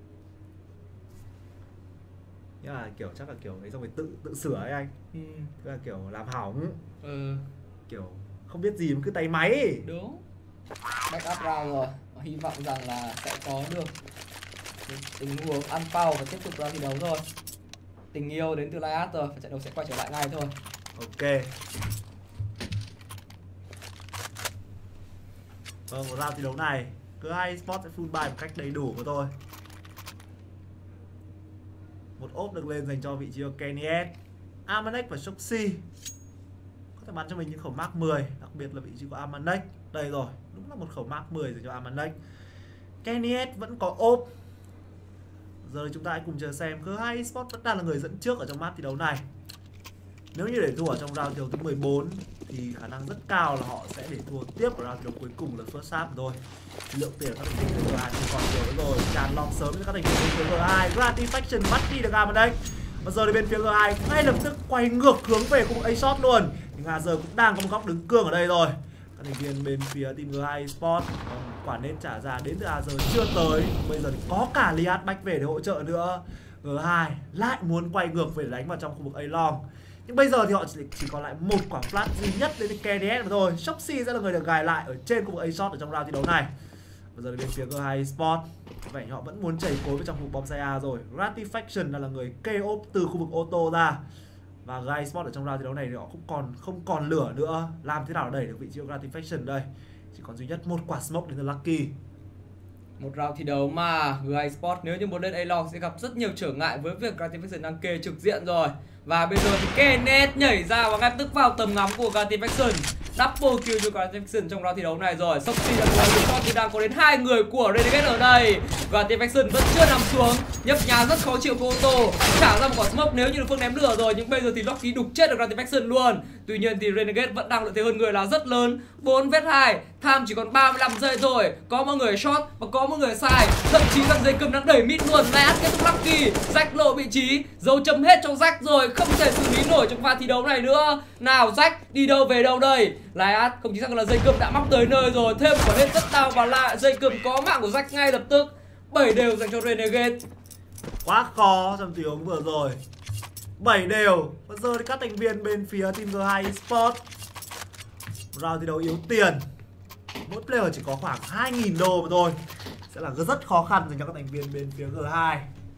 Nhưng mà kiểu chắc là kiểu ấy xong rồi tự sửa ấy anh. Tức là kiểu làm hỏng. Kiểu không biết gì mà cứ tay máy ấy. Đúng. Backup round rồi. Hy vọng rằng là sẽ có được tình huống ăn pau và tiếp tục ra thi đấu thôi. Tình yêu đến từ Liat rồi, và trận đấu sẽ quay trở lại ngay thôi. Ok. Vâng, một round thi đấu này cứ hai spot sẽ full buy một cách đầy đủ của tôi. Một ốp được lên dành cho vị trí của Kenny S, Amanek và Shoxi. Có thể bắn cho mình những khẩu Mark 10, đặc biệt là vị trí của Amanek. Đây rồi, đúng là một khẩu Mark 10 dành cho Amanek. Kenny S vẫn có ốp. Giờ chúng ta hãy cùng chờ xem cứ hai spot vẫn đang là người dẫn trước ở trong map thi đấu này. Nếu như để thua ở trong round thi đấu thứ 14 thì khả năng rất cao là họ sẽ để thua tiếp ở round thi đấu cuối cùng là first half rồi. Lượng tiền các thành viên G2 không còn nhiều nữa rồi, tràn lòng sớm với các thành viên phía G2. Gratification bắt đi được Amanek. Và giờ thì bên phía G2 ngay lập tức quay ngược hướng về khu vực A-shot luôn. Nhưng giờ cũng đang có một góc đứng cương ở đây rồi. Các thành viên bên phía team G2 Sport quả nên trả ra đến từ giờ chưa tới. Bây giờ thì có cả Liat Bách về để hỗ trợ nữa. G2 lại muốn quay ngược về đánh vào trong khu vực A-long. Nhưng bây giờ thì họ chỉ còn lại một quả flash duy nhất đến KDS mà thôi. Shoxi sẽ là người được gài lại ở trên khu vực A-shot ở trong round thi đấu này. Bây giờ thì bên phía G2 Sport có vẻ họ vẫn muốn chảy cối vào trong khu vực bom A rồi. Gratification là người kê ốp từ khu vực ô tô ra. Và G2 Sport ở trong round thi đấu này thì họ không còn lửa nữa. Làm thế nào để đẩy được vị trí của Gratification đây? Chỉ còn duy nhất một quả smoke đến từ Lucky. Một round thi đấu mà G2 Sport nếu như muốn lên A-long sẽ gặp rất nhiều trở ngại với việc Gratification đang kê trực diện rồi. Và bây giờ thì Kenneth nhảy ra và ngay tức vào tầm ngắm của Gratification. Double kill cho Gratification trong round thi đấu này rồi. Shoxi là người thì đang có đến 2 người của Renegade ở đây. Gratification vẫn chưa nằm xuống, nhấp nhá rất khó chịu của ô tô, trả ra một quả smoke nếu như đối phương ném lửa rồi. Nhưng bây giờ thì Lucky đục chết được Gratification luôn. Tuy nhiên thì Renegade vẫn đang lợi thế hơn người là rất lớn. 4vs2, Tham chỉ còn 35 giây rồi. Có một người short và có một người sai. Thậm chí rằng dây cầm đang đẩy mid luôn. Liat kết thúc Lucky, Jack lộ vị trí, dấu chấm hết cho Jack rồi, không thể xử lý nổi trong pha thi đấu này nữa. Nào Jack đi đâu về đâu đây? Liat không chính xác là dây cầm đã móc tới nơi rồi, thêm một quả hết rất đau và lại dây cầm có mạng của Jack ngay lập tức. 7 đều dành cho Renegade. Quá khó trong tình huống vừa rồi. 7 đều. Bây giờ thì các thành viên bên phía team G2 Esports round thi đấu yếu tiền. Mỗi player chỉ có khoảng 2.000 đô mà thôi. Sẽ là rất khó khăn dành cho các thành viên bên phía G2.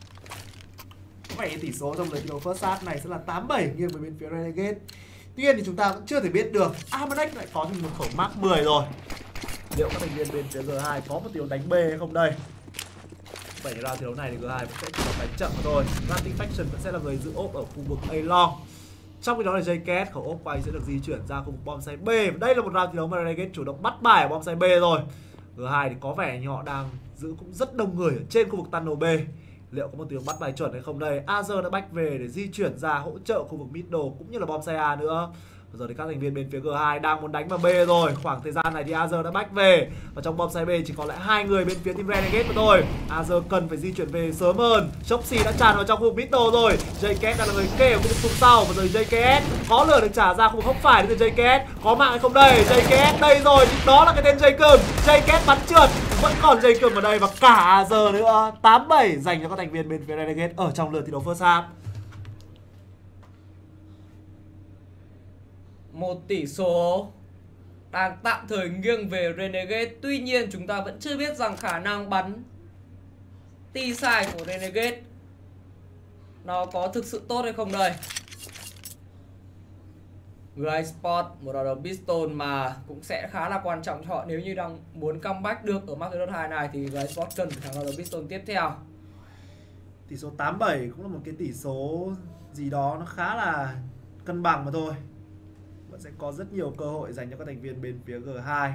Có vẻ tỷ số trong lời thi đấu first half này sẽ là 8-7 nghiêng về bên phía Renegade. Tuy nhiên thì chúng ta vẫn chưa thể biết được Amanek lại có một khẩu Mark 10 rồi. Liệu các thành viên bên phía G2 có một điều đánh B hay không đây? 7 round thi đấu này thì G2 vẫn sẽ chỉ có đánh chậm mà thôi. Gratification vẫn sẽ là người giữ ốp ở khu vực A-long. Trong khi đó là JKS khẩu ốp quay sẽ được di chuyển ra khu vực bom site B. Đây là một round thi đấu mà Renegade chủ động bắt bài ở bom site B rồi. G2 thì có vẻ như họ đang giữ cũng rất đông người ở trên khu vực tunnel B. Liệu có một tiếng bắt bài chuẩn hay không đây? Azer đã back về để di chuyển ra hỗ trợ khu vực middle cũng như là bom site A nữa. Bây giờ thì các thành viên bên phía G2 đang muốn đánh vào B rồi. Khoảng thời gian này thì Azer đã back về. Và trong bom site B chỉ còn lại 2 người bên phía team Renegade mà thôi. Azer cần phải di chuyển về sớm hơn. Shoxi đã tràn vào trong khu vực middle rồi. JKS đang là người kê ở khu vực khung sau. Và rồi JKS có lửa được trả ra khu vực hốc phải đến từ JKS. Có mạng hay không đây? JKS đây rồi. Đó là cái tên Jacob. JKS bắn trượt. Vẫn còn Jacob ở đây và cả Azer nữa. 8-7 dành cho các thành viên bên phía Renegade ở trong lượt thi đấu first half. Một tỷ số đang tạm thời nghiêng về Renegade. Tuy nhiên chúng ta vẫn chưa biết rằng khả năng bắn T-side của Renegade nó có thực sự tốt hay không đây. G2 Sport, một đội đấu Pistol mà cũng sẽ khá là quan trọng cho họ nếu như đang muốn comeback được ở map 2 này thì G2 Sport cần phải thắng đội đấu Pistol tiếp theo. Tỷ số 8-7 cũng là một cái tỷ số gì đó nó khá là cân bằng mà thôi. Vẫn sẽ có rất nhiều cơ hội dành cho các thành viên bên phía G2.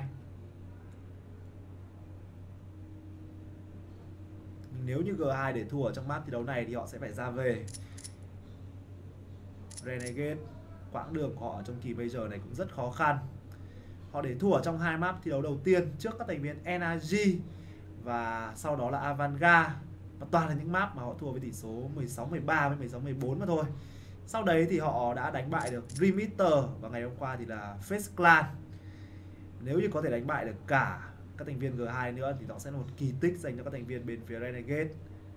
Nhưng nếu như G2 để thua ở trong map thi đấu này thì họ sẽ phải ra về. Renegade, quãng đường của họ trong kỳ Major này cũng rất khó khăn. Họ để thua ở trong 2 map thi đấu đầu tiên trước các thành viên NRG và sau đó là Avantgarde. Và toàn là những map mà họ thua với tỷ số 16-13 với 16-14 mà thôi. Sau đấy thì họ đã đánh bại được Dream Eater và ngày hôm qua thì là Face Clan. Nếu như có thể đánh bại được cả các thành viên G2 nữa thì đó sẽ là một kỳ tích dành cho các thành viên bên phía Renegade.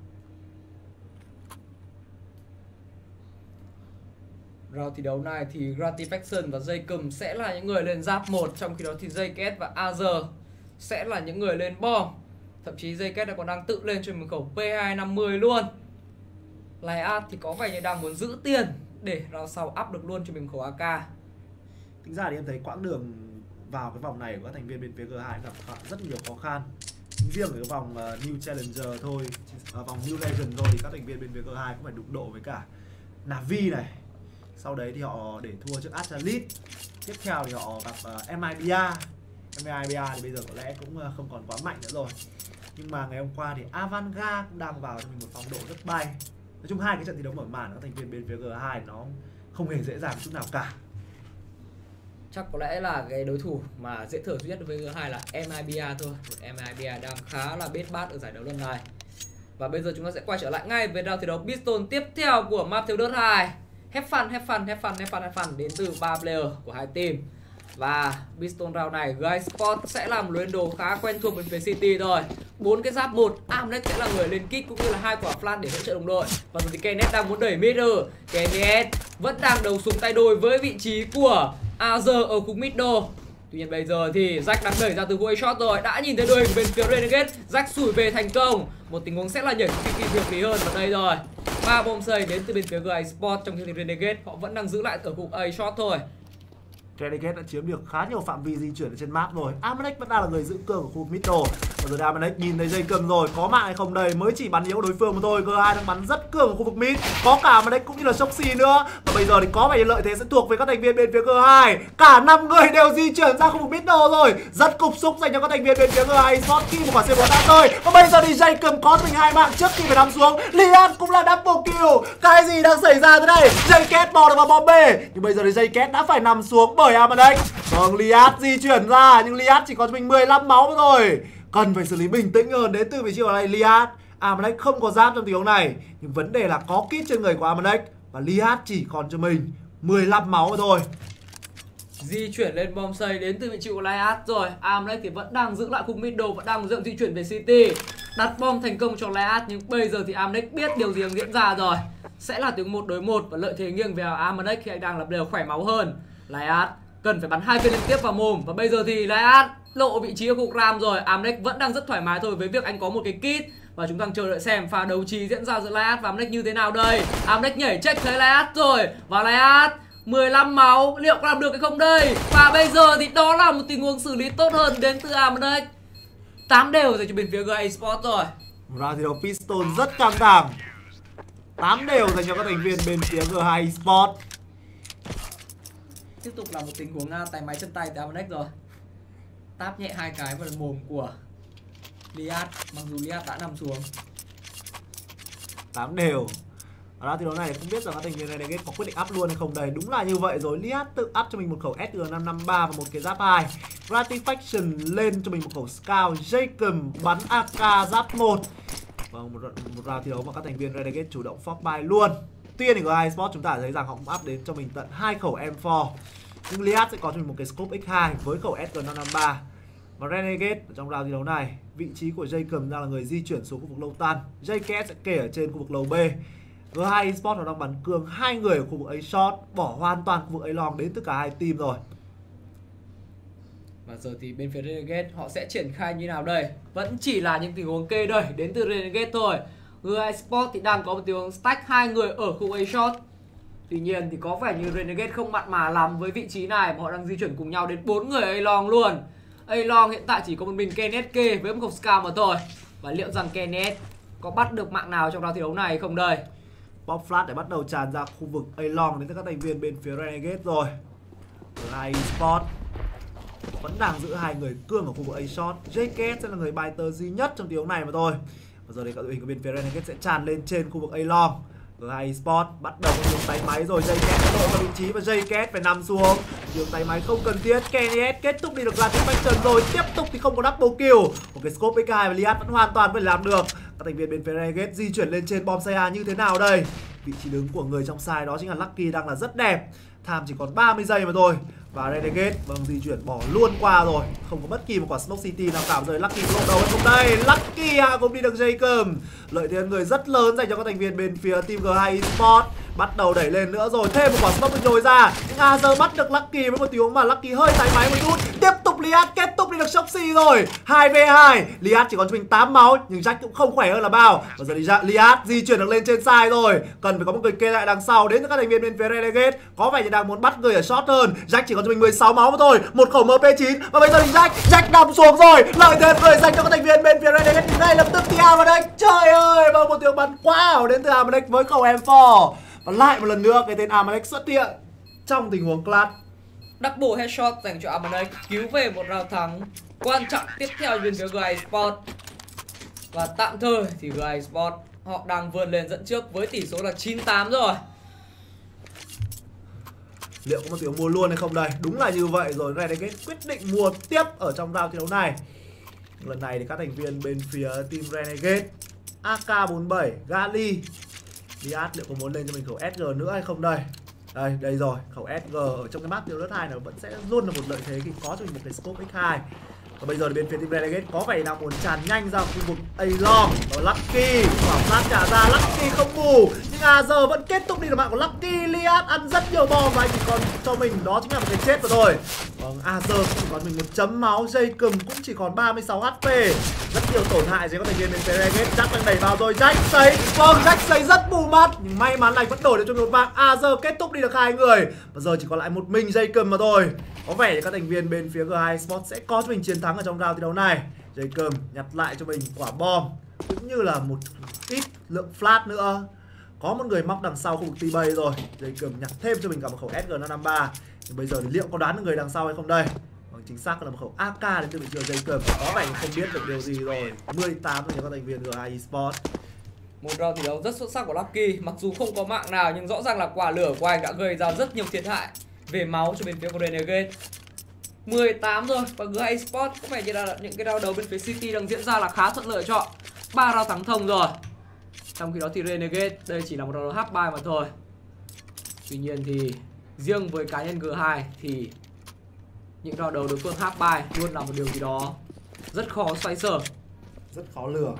Round thi đấu này thì Gratifaction và Jacob sẽ là những người lên giáp 1, trong khi đó thì JKS và Azer sẽ là những người lên bom. Thậm chí JKS đã còn đang tự lên cho mình khẩu P250 luôn. Liat thì có vẻ như đang muốn giữ tiền để round sau up được luôn cho mình khẩu AK. Tính ra thì em thấy quãng đường vào cái vòng này của các thành viên bên phía G2 gặp rất nhiều khó khăn. Riêng ở cái vòng New Challenger thôi, vòng New Legend thôi thì các thành viên bên phía G2 cũng phải đụng độ với cả Na'Vi này. Sau đấy thì họ để thua trước Astralis. Tiếp theo thì họ gặp MIBA. MIBA thì bây giờ có lẽ cũng không còn quá mạnh nữa rồi. Nhưng mà ngày hôm qua thì Avantgarde cũng đang vào cho mình một phong độ rất bay. Nói chung hai cái trận thi đấu mở màn của các thành viên bên phía G2 nó không hề dễ dàng chút nào cả. Chắc có lẽ là cái đối thủ mà dễ thở duy nhất với G2 là MIBA thôi. MIBA đang khá là bết bát ở giải đấu lần này. Và bây giờ chúng ta sẽ quay trở lại ngay với round thi đấu Piston tiếp theo của map Thiếu Đớt 2. Have fun đến từ 3 player của hai team. Và Piston round này Guy Sport sẽ là một luyện đồ khá quen thuộc bên phía City rồi. 4 cái giáp 1, Amnex sẽ là người lên kit cũng như là 2 quả flash để hỗ trợ đồng đội. Và rồi thì Kenneth đang muốn đẩy mid. Kenneth vẫn đang đầu súng tay đôi với vị trí của Azer ở khúc mid đồ. Tuy nhiên bây giờ thì Jack đang đẩy ra từ khu shot rồi, đã nhìn thấy đội hình bên phía Renegade. Jack sủi về thành công. Một tình huống sẽ là nhảy Kiki hợp lý hơn vào đây rồi. 3 bom xây đến từ bên phía GI Sport, trong khi thì Renegade họ vẫn đang giữ lại ở khu A shot thôi. Renegade đã chiếm được khá nhiều phạm vi di chuyển ở trên map rồi. Amnex vẫn đang là người giữ cương ở khu middle. Và giờ Amnex nhìn thấy Jacob rồi, có mạng hay không đây, mới chỉ bắn yếu đối phương mà thôi. G2 đang bắn rất cương ở khu vực mid, có cả Amnex cũng như là Shoxi nữa. Và bây giờ thì có vẻ lợi thế sẽ thuộc về các thành viên bên phía G2. Cả 5 người đều di chuyển ra khu vực middle rồi, rất cục xúc dành cho các thành viên bên phía G2 Sport khi một quả C4 đã rơi. Và bây giờ thì Jacob có mình 2 mạng trước khi phải nằm xuống. Lian cũng là double kill. Cái gì đang xảy ra thế này? JKS bò được vào bom B, nhưng bây giờ thì JKS đã phải nằm xuống bởi Amnex. Vâng, Liat di chuyển ra nhưng Liat chỉ có cho mình 15 máu thôi. Cần phải xử lý bình tĩnh hơn đến từ vị trí của này Liat. Amnex không có giáp trong tình huống này, nhưng vấn đề là có kit trên người của Amnex và Liat chỉ còn cho mình 15 máu thôi. Di chuyển lên bom xây đến từ vị trí của Liat rồi. Amnex thì vẫn đang giữ lại khung middle, vẫn đang dựng di chuyển về City. Đặt bom thành công cho Liat, nhưng bây giờ thì Amnex biết điều gì đang diễn ra rồi. Sẽ là tiếng 1 đối 1 và lợi thế nghiêng về Amnex khi anh đang là đều khỏe máu hơn. Liat cần phải bắn 2 viên liên tiếp vào mồm. Và bây giờ thì Liat lộ vị trí ở khu Ram rồi. Amnex vẫn đang rất thoải mái thôi với việc anh có một cái kit. Và chúng ta chờ đợi xem pha đấu trí diễn ra giữa Liat và Amnex như thế nào đây. Amnex nhảy check thấy Liat rồi. Và Liat 15 máu, liệu có làm được hay không đây? Và bây giờ thì đó là một tình huống xử lý tốt hơn đến từ Amnex. 8 đều dành cho bên phía GI Sport rồi. Round thi đấu Piston rất căng thẳng. 8 đều dành cho các thành viên bên phía G2 Sport. Tiếp tục là một tình huống tay máy chân tay từ Amnex rồi. Táp nhẹ 2 cái vào mồm của Liat, mặc dù Liat đã nằm xuống. 8 đều. Ở đó thì đấu này không biết rằng các thành viên Renegade có quyết định up luôn hay không đây. Đúng là như vậy rồi. Liat tự up cho mình một khẩu SG553 và một cái giáp 2. Gratifaction lên cho mình một khẩu Scout. Jacob bắn AK giáp 1. Vâng, một round thi đấu mà các thành viên Renegade chủ động fork buy luôn. Tuy nhiên thì G2 Sport chúng ta thấy rằng họ cũng up đến cho mình tận 2 khẩu M4. Nhưng Liat sẽ có cho mình một cái scope X2 với khẩu SG553. Và Renegade ở trong round thi đấu này, vị trí của Jacob đang là người di chuyển xuống khu vực low tan. JKS sẽ kể ở trên khu vực low B. G2 Esports nó đang bắn cương 2 người ở khu vực A short, bỏ hoàn toàn khu vực A long đến từ cả hai team rồi. Và giờ thì bên phía Renegade họ sẽ triển khai như nào đây? Vẫn chỉ là những tình huống kê đẩy đến từ Renegade thôi. G2 Sport thì đang có một tình huống stack 2 người ở khu A short. Tuy nhiên thì có vẻ như Renegade không mặn mà lắm với vị trí này, mà họ đang di chuyển cùng nhau đến 4 người A long luôn. A long hiện tại chỉ có một mình Kenneth kê với một khẩu Scout mà thôi. Và liệu rằng Kenneth có bắt được mạng nào trong round thi đấu này không đây? Pop Flash để bắt đầu tràn ra khu vực A long đến từ các thành viên bên phía Renegade rồi. G2 Esports vẫn đang giữ hai người cương ở khu vực A short. JK sẽ là người biter duy nhất trong tiếng này mà thôi. Và giờ đây các đội hình của bên phía Renegade sẽ tràn lên trên khu vực A long. G2 Esports bắt đầu có đường tay máy rồi, JK đội vào vị trí và JK phải nằm xuống. Đường tay máy không cần thiết. KNS kết thúc đi được Gratification rồi, tiếp tục thì không có double kill. Một cái scope X2 và Liat vẫn hoàn toàn có thể làm được. Các thành viên bên phía Renegade di chuyển lên trên bom Saya như thế nào đây? Vị trí đứng của người trong side đó chính là Lucky đang là rất đẹp. Tham chỉ còn 30 giây mà thôi. Và Renegade di chuyển bỏ luôn qua rồi, không có bất kỳ một quả Smoke City nào cảm rồi. Lucky lộ đầu hay không đây? Lucky cũng đi được Jacob. Lợi thế người rất lớn dành cho các thành viên bên phía team G2 Esports. Bắt đầu đẩy lên nữa rồi, thêm một quả Smoke được nhồi ra. Nhưng giờ bắt được Lucky với một tiếng mà Lucky hơi tay máy một chút. Tiếp tục Liat kết thúc đi được Shoxi rồi. 2v2, Liat chỉ còn cho mình 8 máu nhưng Jack cũng không khỏe hơn là bao. Và giờ thì Liat di chuyển được lên trên side rồi, cần phải có một người kê lại đằng sau đến từ các thành viên bên phía Renegade. Có vẻ như đang muốn bắt người ở short hơn. Jack chỉ còn cho mình 16 máu mà thôi, một khẩu MP9 và bây giờ thì Jack nằm xuống rồi. Lợi thế người dành cho các thành viên bên phía Renegade thì ngay lập tức thì Amadex, trời ơi, và một tiếng bắn quá ảo đến từ Amadex với khẩu M4. Và lại một lần nữa cái tên Amadex xuất hiện trong tình huống clutch. Double headshot dành cho Amadex, cứu về một round thắng quan trọng tiếp theo bên phía G2 Esports. Và tạm thời thì G2 Esports họ đang vươn lên dẫn trước với tỷ số là 9-8 rồi. Liệu có một tiếng mua luôn hay không đây? Đúng là như vậy rồi, Renegade quyết định mua tiếp ở trong round thi đấu này. Lần này thì các thành viên bên phía team Renegade AK47, Gali, Liat liệu có muốn lên cho mình khẩu SG nữa hay không đây? Đây rồi, khẩu SG ở trong cái map tiêu đất 2 này vẫn sẽ luôn là một lợi thế khi có cho mình một cái scope X2. Và bây giờ thì bên phía team Renegade có vẻ đang muốn tràn nhanh ra khu vực A long. Và Lucky quả flash trả ra, Lucky không bù nhưng giờ vẫn kết thúc đi được mạng của Lucky. Liat ăn rất nhiều bom và anh chỉ còn cho mình đó chính là một cái chết mà thôi. Vâng, giờ cũng chỉ còn mình một chấm máu, Jacob cũng chỉ còn 36 HP. Rất nhiều tổn hại dưới các thành viên bên phía Renegade. Jack đang đẩy vào rồi, Jack xây, vâng, Jack xây rất mù mắt nhưng may mắn là anh vẫn đổi được cho một vàng. Giờ kết thúc đi được hai người và giờ chỉ còn lại một mình Jacob mà thôi. Có vẻ như các thành viên bên phía G2 Esports sẽ có cho mình chiến thắng ở trong round thi đấu này. Jacob nhặt lại cho mình quả bom cũng như là một ít lượng flash nữa. Có một người móc đằng sau khu vực T-Bay rồi. Jacob nhặt thêm cho mình cả một khẩu SG553. Nhưng bây giờ thì liệu có đoán được người đằng sau hay không đây? Vâng, chính xác là một khẩu AK đến từ vị trí Jacob. Có vẻ không biết được điều gì rồi. 18 cho các thành viên G2 Esports. Một round thi đấu rất xuất sắc của Lucky. Mặc dù không có mạng nào nhưng rõ ràng là quả lửa của anh đã gây ra rất nhiều thiệt hại về máu cho bên phía của Renegade. 18 rồi và G2 Esports có vẻ như là những cái round đấu bên phía City đang diễn ra là khá thuận lợi cho 3 round thắng thông rồi. Trong khi đó thì Renegade đây chỉ là một round H3 mà thôi. Tuy nhiên thì riêng với cá nhân G2 thì những round đấu đối phương H3 luôn là một điều gì đó rất khó xoay sở, rất khó lừa.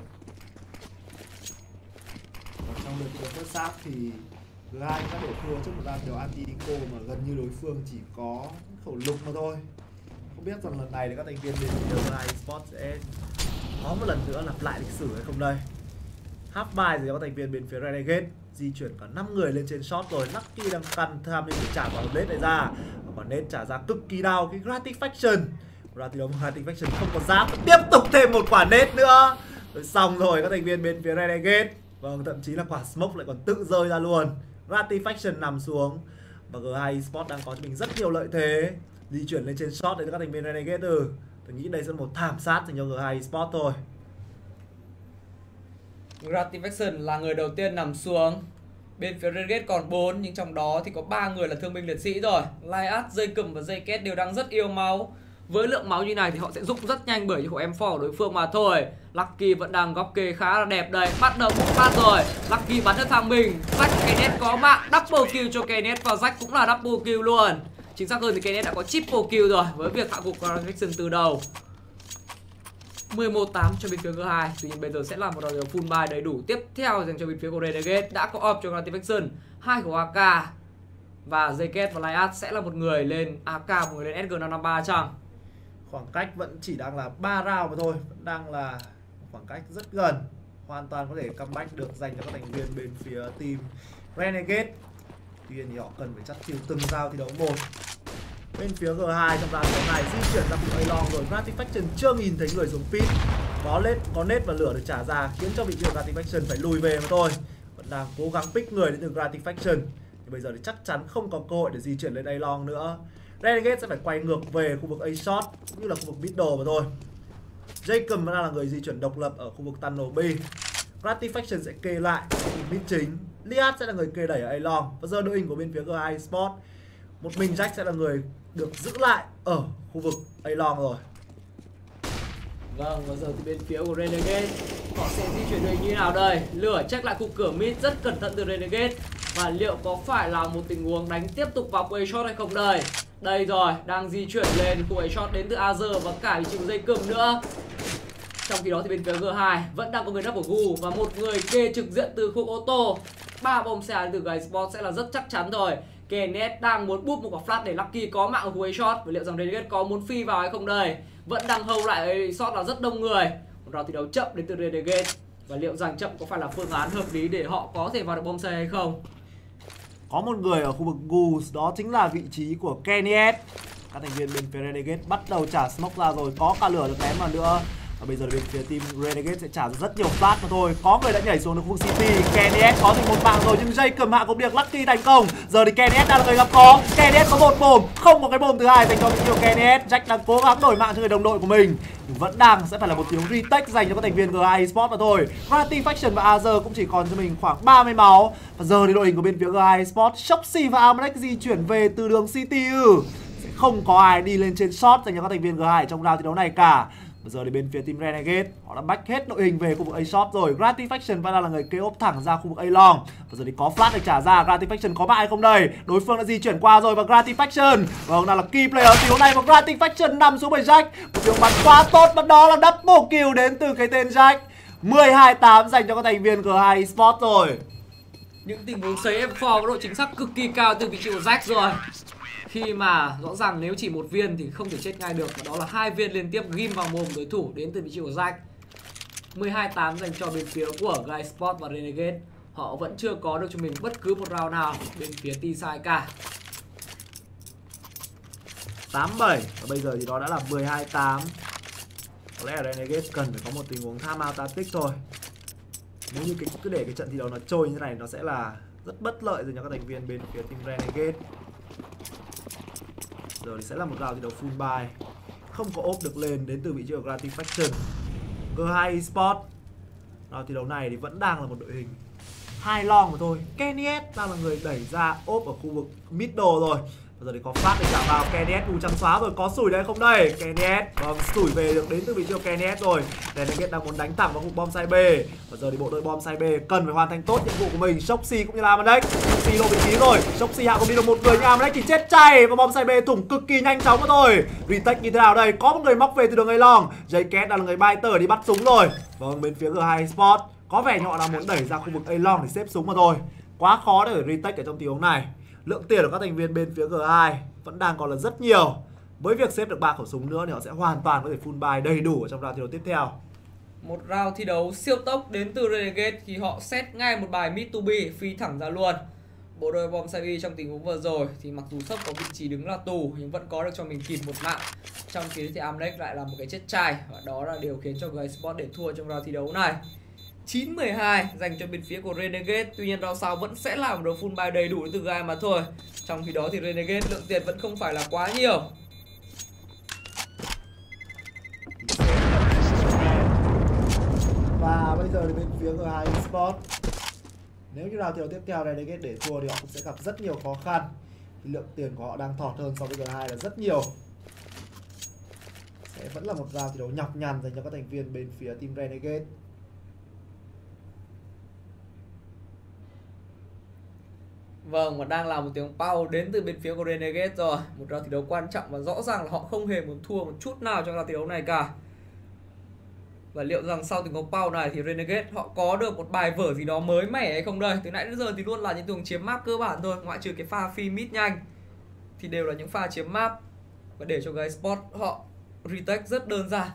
Và trong lượt first sát thì G2 đã để thua trước một round đấu anti-deco mà gần như đối phương chỉ có khẩu lục mà thôi. Không biết rằng lần này thì các thành viên bên G2 Esports sẽ có một lần nữa lặp lại lịch sử hay không đây. Half bài thì các thành viên bên phía Renegade di chuyển cả 5 người lên trên shot rồi. Lucky đang căn tham nên trả quả nết này ra. Và quả nết trả ra cực kỳ đau cái Gratification. Gratification không có giáp, tiếp tục thêm một quả nết nữa. Rồi xong rồi các thành viên bên phía Renegade. Vâng, thậm chí là quả smoke lại còn tự rơi ra luôn. Gratification nằm xuống. Và G2 Esports đang có cho mình rất nhiều lợi thế. Di chuyển lên trên shot để các thành viên Renegade. Tôi nghĩ đây sẽ là một thảm sát dành cho G2 Esports thôi. Gratification là người đầu tiên nằm xuống. Bên phía Renegade còn 4 nhưng trong đó thì có 3 người là thương binh liệt sĩ rồi. Liat, Jacob và JK đều đang rất yêu máu. Với lượng máu như này thì họ sẽ rụng rất nhanh bởi khẩu M4 của đối phương mà thôi. Lucky vẫn đang góc kê khá là đẹp đây. Bắt đầu một phát rồi. Lucky bắn cho thằng mình. Jack Kenneth có mạng double kill cho Kenneth và Jack cũng là double kill luôn. Chính xác hơn thì Kenneth đã có triple kill rồi với việc hạ gục Gratification từ đầu. 11-8 cho bên phía G2. Tuy nhiên bây giờ sẽ là một đội full buy đầy đủ tiếp theo dành cho bên phía của Renegade. Đã có off cho Gratification, 2 khẩu AK. Và JK và Liat sẽ là một người lên AK, một người lên SG553 chăng. Khoảng cách vẫn chỉ đang là 3 round mà thôi, vẫn đang là khoảng cách rất gần. Hoàn toàn có thể comeback được dành cho các thành viên bên phía team Renegade. Tuy nhiên thì họ cần phải chắc chiêu từng round thi đấu một. Bên phía G2 trong round đấu này di chuyển ra khu A long rồi. Gratification chưa nhìn thấy người dùng pit. Có nết và lửa được trả ra khiến cho vị trí Gratification phải lùi về mà thôi. Vẫn đang cố gắng pick người đến từ Gratifaction. Thì bây giờ thì chắc chắn không có cơ hội để di chuyển lên A long nữa. Renegade sẽ phải quay ngược về khu vực A short cũng như là khu vực middle mà thôi. Jacob vẫn đang là người di chuyển độc lập ở khu vực tunnel B. Gratifaction sẽ kê lại khu vực mid chính. Liat sẽ là người kê đẩy ở A long. Và giờ đội hình của bên phía G2 Sport, một mình Jack sẽ là người được giữ lại ở khu vực A long rồi. Vâng, và giờ thì bên phía của Renegade họ sẽ di chuyển đội hình như nào đây? Lửa check lại khu cửa mid rất cẩn thận từ Renegade. Và liệu có phải là một tình huống đánh tiếp tục vào A short hay không đây? Đây rồi, đang di chuyển lên khu A short đến từ Azure và cả chịu dây cơm nữa. Trong khi đó thì bên phía G2 vẫn đang có người nấp ở Gu và một người kê trực diện từ khu ô tô. 3 bom xe từ Guy Sport sẽ là rất chắc chắn rồi. Kenneth đang muốn búp một quả flash để Lucky có mạng ở khu A short. Và liệu rằng Renegade có muốn phi vào hay không đây? Vẫn đang hold lại ở A short là rất đông người. Một round thi đấu chậm đến từ Renegade. Và liệu rằng chậm có phải là phương án hợp lý để họ có thể vào được bom xe hay không? Có một người ở khu vực Goose, đó chính là vị trí của Kenneth. Các thành viên bên phía Renegade bắt đầu trả smoke ra rồi, có cả lửa được ném vào nữa. Và bây giờ bên phía team Renegade sẽ trả rất nhiều flash mà thôi. Có người đã nhảy xuống được khu vực City. Kenneth có thêm một mạng rồi nhưng Jay cầm hạ cũng được Lucky thành công. Giờ thì Kenneth đang là người gặp khó. Kenneth có một bom, không có cái bom thứ hai dành cho vị trí của Kenneth. Jack đang cố gắng đổi mạng cho người đồng đội của mình. Nhưng vẫn đang sẽ phải là một tiếng retake dành cho các thành viên G2 Esports mà thôi. Gratifaction và Azure cũng chỉ còn cho mình khoảng 30 máu. Và giờ thì đội hình của bên phía G2 Esports, Shoxi và Amadex di chuyển về từ đường City. Sẽ không có ai đi lên trên shot dành cho các thành viên G2 trong round thi đấu này cả. Bây giờ thì bên phía team Renegade họ đã back hết đội hình về khu vực A short rồi. Gratifaction vẫn là người kê ốp thẳng ra khu vực A long. Bây giờ thì có flash được trả ra. Gratifaction có mạng hay không đây? Đối phương đã di chuyển qua rồi và Gratifaction vâng đang là key player tình huống này và Gratifaction nằm xuống bởi Jack. Một tiếng bắn quá tốt và đó là double kill đến từ cái tên Jack. 12-8 dành cho các thành viên G2 Esports rồi. Những tình huống sấy M4 có độ chính xác cực kỳ cao từ vị trí của Jack rồi. Khi mà rõ ràng nếu chỉ một viên thì không thể chết ngay được. Và đó là 2 viên liên tiếp ghim vào mồm đối thủ đến từ vị trí của Jack. 12-8 dành cho bên phía của Guy Sport và Renegade. Họ vẫn chưa có được cho mình bất cứ một round nào bên phía T-side cả. 8-7 và bây giờ thì đó đã là 12-8. Có lẽ là Renegade cần phải có một tình huống time out tactic thôi. Nếu như cứ để cái trận thi đấu nó trôi như thế này nó sẽ là rất bất lợi dành cho các thành viên bên phía team Renegade. Giờ thì sẽ là một round thi đấu full buy. Không có ốp được lên đến từ vị trí của Gratifaction. G2 Esports round thi đấu này thì vẫn đang là một đội hình 2 long mà thôi. Kenneth đang là người đẩy ra ốp ở khu vực middle rồi. Bây giờ thì có flash để chạm vào Kenneth trắng xóa rồi, có sủi đây không đây? Kenneth vâng, sủi về được đến từ vị trí của Kenneth rồi. Renegade đang muốn đánh thẳng vào khu bom side B. Và giờ thì bộ đội bom side B cần phải hoàn thành tốt nhiệm vụ của mình. Shoxi cũng như là Amadex. Shoxi lộ vị trí rồi. Shoxi hạ còn đi được một người nhưng Amadex thì chết chay và bom side B thủng cực kỳ nhanh chóng mà thôi. Retake như thế nào đây? Có một người móc về từ đường A long. JKS đang là người bay tờ đi bắt súng rồi. Vâng, bên phía G2 Esports có vẻ họ đang muốn đẩy ra khu vực A long để xếp súng mà thôi. Quá khó để retake ở trong tình huống này. Lượng tiền của các thành viên bên phía G2 vẫn đang còn là rất nhiều. Với việc xếp được 3 khẩu súng nữa thì họ sẽ hoàn toàn có thể full buy đầy đủ ở trong round thi đấu tiếp theo. Một round thi đấu siêu tốc đến từ Renegade khi họ set ngay một bài mid to B phi thẳng ra luôn. Bộ đôi bom Sabi trong tình huống vừa rồi thì mặc dù sốc có vị trí đứng là tù nhưng vẫn có được cho mình kịp một mạng. Trong khi thì Amlex lại là một cái chết chai và đó là điều khiến cho Guy Sport để thua trong round thi đấu này. 9-12 dành cho bên phía của Renegade. Tuy nhiên round sau vẫn sẽ là một đấu full buy đầy đủ từ Guy mà thôi. Trong khi đó thì Renegade lượng tiền vẫn không phải là quá nhiều. Và bây giờ thì bên phía G2 Esports, nếu như round thi đấu tiếp theo Renegade để thua thì họ cũng sẽ gặp rất nhiều khó khăn. Thì lượng tiền của họ đang thọt hơn so với G2 là rất nhiều. Sẽ vẫn là một round thi đấu nhọc nhằn dành cho các thành viên bên phía team Renegade. Vâng, và đang là một tiếng pau đến từ bên phía của Renegade rồi. Một round thi đấu quan trọng và rõ ràng là họ không hề muốn thua một chút nào trong round thi đấu này cả. Và liệu rằng sau tình huống pau này thì Renegade họ có được một bài vở gì đó mới mẻ hay không đây? Từ nãy đến giờ thì luôn là những tình huống chiếm map cơ bản thôi, ngoại trừ cái pha phi mid nhanh thì đều là những pha chiếm map. Và để cho Guy Sport họ retake rất đơn giản.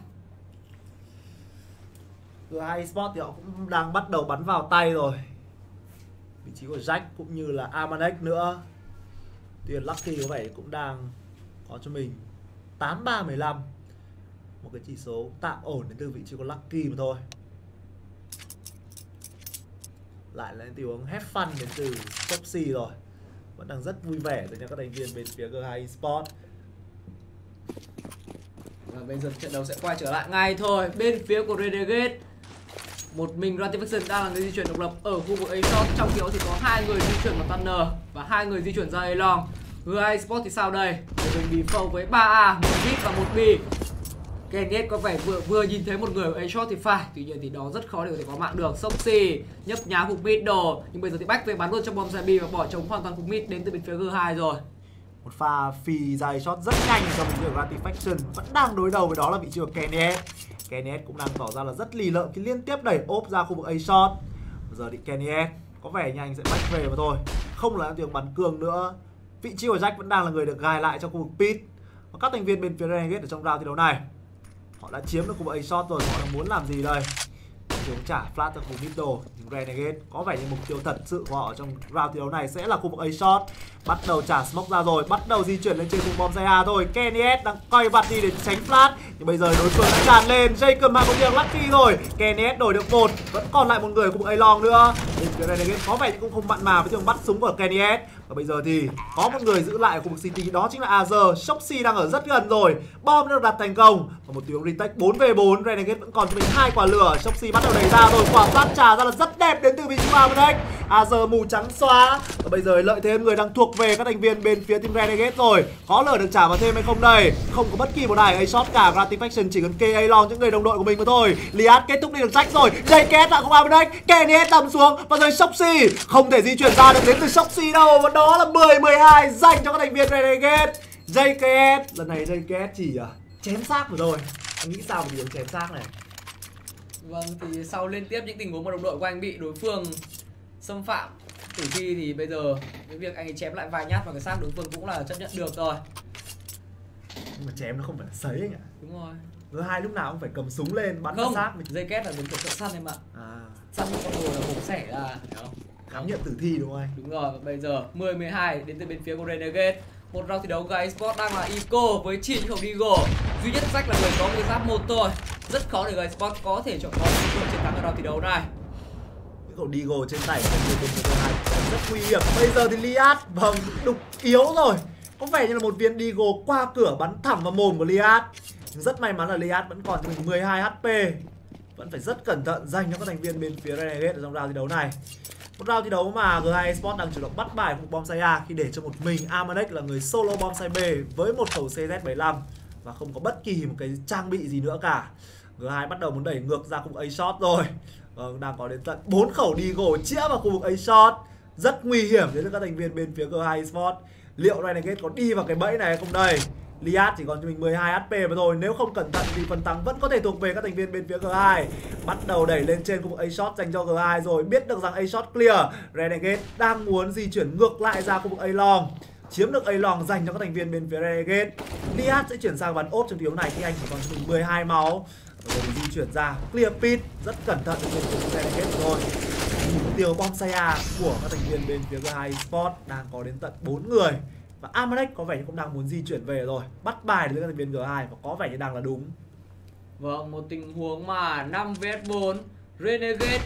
G2 Esports thì họ cũng đang bắt đầu bắn vào tay rồi. Vị trí của Jack cũng như là Amadex nữa. Tuy nhiên Lucky có vẻ cũng đang có cho mình 8-3-15. Một cái chỉ số tạm ổn đến từ vị trí của Lucky mà thôi. lại là tiếng have fun đến từ Foxy rồi. Vẫn đang rất vui vẻ dành cho các thành viên bên phía G2 Esports. Và bây giờ trận đấu sẽ quay trở lại ngay thôi. Bên phía của Renegade, một mình Ratification đang là người di chuyển độc lập ở khu vực A short, trong khi đó thì có 2 người di chuyển vào Thunder và 2 người di chuyển ra A long. G2 Esports thì sao đây? Để mình default với 3A, 1 mid và 1 B. Kenneth có vẻ vừa nhìn thấy một người ở A short thì phải, tuy nhiên thì đó rất khó để có thể có mạng được. Soxy nhấp nhá cục mid đồ, nhưng bây giờ thì back về bắn luôn trong bom B và bỏ trống hoàn toàn cục mid đến từ bên phía G2 rồi. Một pha phi dài shot rất nhanh cho bên phía Ratification, vẫn đang đối đầu với đó là vị trí của Kenneth. Kenneth cũng đang tỏ ra là rất lì lợm khi liên tiếp đẩy ốp ra khu vực A short. Bây giờ thì Kenneth có vẻ như anh sẽ back về mà thôi, không là tiếng bắn cường nữa. Vị trí của Jack vẫn đang là người được gài lại trong khu vực pit. Và các thành viên bên phía Renegade ở trong round thi đấu này, họ đã chiếm được khu vực A short rồi, họ đang muốn làm gì đây? Chúng trả flash cho khu vực middle. Nhưng Renegade có vẻ như mục tiêu thật sự của họ trong round thi đấu này sẽ là khu vực A short. Bắt đầu trả smoke ra rồi, bắt đầu di chuyển lên trên vùng bom xe A thôi. Kenneth đang coi vặt đi để tránh flash, nhưng bây giờ đối phương đã tràn lên. Jacob mang một tiếng lucky rồi. Kenneth đổi được một, vẫn còn lại một người khu vực A long nữa. Bên phía Renegade có vẻ như cũng không mặn mà với trường bắt súng của Kenneth. Và bây giờ thì có một người giữ lại ở khu vực City, đó chính là Azer. Soxy đang ở rất gần rồi, bom đã được đặt thành công và một tiếng retake 4v4. Renegade vẫn còn cho mình 2 quả lửa. Soxy bắt đầu đẩy ra rồi, quả flash trả ra là rất đẹp đến từ vị trí Amerdex. Azer mù trắng xóa và bây giờ lợi thế người đang thuộc về các thành viên bên phía team Renegade rồi. Có lửa được trả vào thêm hay không đây? Không có bất kỳ một đài A shot cả. Ratification chỉ cần kê A long những người đồng đội của mình mà thôi. Liat kết thúc đi được Jack rồi. JKS đã không Amerdex. Kenneth tầm xuống và rồi Soxy không thể di chuyển ra được đến từ Soxy đâu, và đó là 10-12 dành cho các thành viên Renegade. JKS lần này JKS chỉ chém xác vừa rồi. Anh nghĩ sao về điều chém xác này? Vâng, thì sau liên tiếp những tình huống mà đồng đội của anh bị đối phương xâm phạm tử thi thì bây giờ cái việc anh ấy chém lại vài nhát vào cái xác đối phương cũng là chấp nhận được rồi. Nhưng mà chém nó không phải là sấy anh ạ. Đúng rồi. G2 lúc nào cũng phải cầm súng lên bắn vào xác mình. Dây kết là mình phải săn em ạ. Săn một con đồ là mổ xẻ ra, hiểu không? Khám nghiệm tử thi đúng không anh? Đúng rồi, và bây giờ 10-12 đến từ bên phía của Renegade. Một round thi đấu G2 Esports đang là Eco với 9 khẩu Deagle. Duy nhất Jack là người có một giáp 1 thôi. Rất khó để G2 Esports có thể chọn có chiến thắng ở round thi đấu này. Những khẩu Deagle trên tay của bên G2 rất nguy hiểm. Bây giờ thì Liat vâng đục yếu rồi. Có vẻ như là một viên Deagle qua cửa bắn thẳng vào mồm của Liat. Nhưng rất may mắn là Liat vẫn còn cho mình 12 HP. Vẫn phải rất cẩn thận dành cho các thành viên bên phía Renegade ở trong round thi đấu này. Một round thi đấu mà G2 Esports đang chủ động bắt bài phục bom A khi để cho một mình Amerdex là người solo bom B với một khẩu CZ75 và không có bất kỳ một cái trang bị gì nữa cả. G2 bắt đầu muốn đẩy ngược ra khu vực A shot rồi. Đang có đến tận 4 khẩu Deagle chĩa vào khu vực A shot. Rất nguy hiểm đến các thành viên bên phía G2 Esports. Liệu Renegade có đi vào cái bẫy này hay không đây? Liat chỉ còn cho mình 12 HP mà thôi. Nếu không cẩn thận thì phần thắng vẫn có thể thuộc về các thành viên bên phía G2. Bắt đầu đẩy lên trên khu vực A shot dành cho G2 rồi. Biết được rằng A shot clear, Renegade đang muốn di chuyển ngược lại ra khu vực A long. Chiếm được A long dành cho các thành viên bên phía Renegade. Liat sẽ chuyển sang bắn ốp trong tiếng này khi anh chỉ còn cho mình 12 máu. Rồi di chuyển ra clear pit rất cẩn thận trong khu vực Renegade rồi. Mục tiêu bom A của các thành viên bên phía G2 Esports đang có đến tận 4 người. Và Amerdex có vẻ như cũng đang muốn di chuyển về rồi. Bắt bài đến các thành viên G2 và có vẻ như đang là đúng. Vâng, một tình huống mà 5 vs 4 Renegade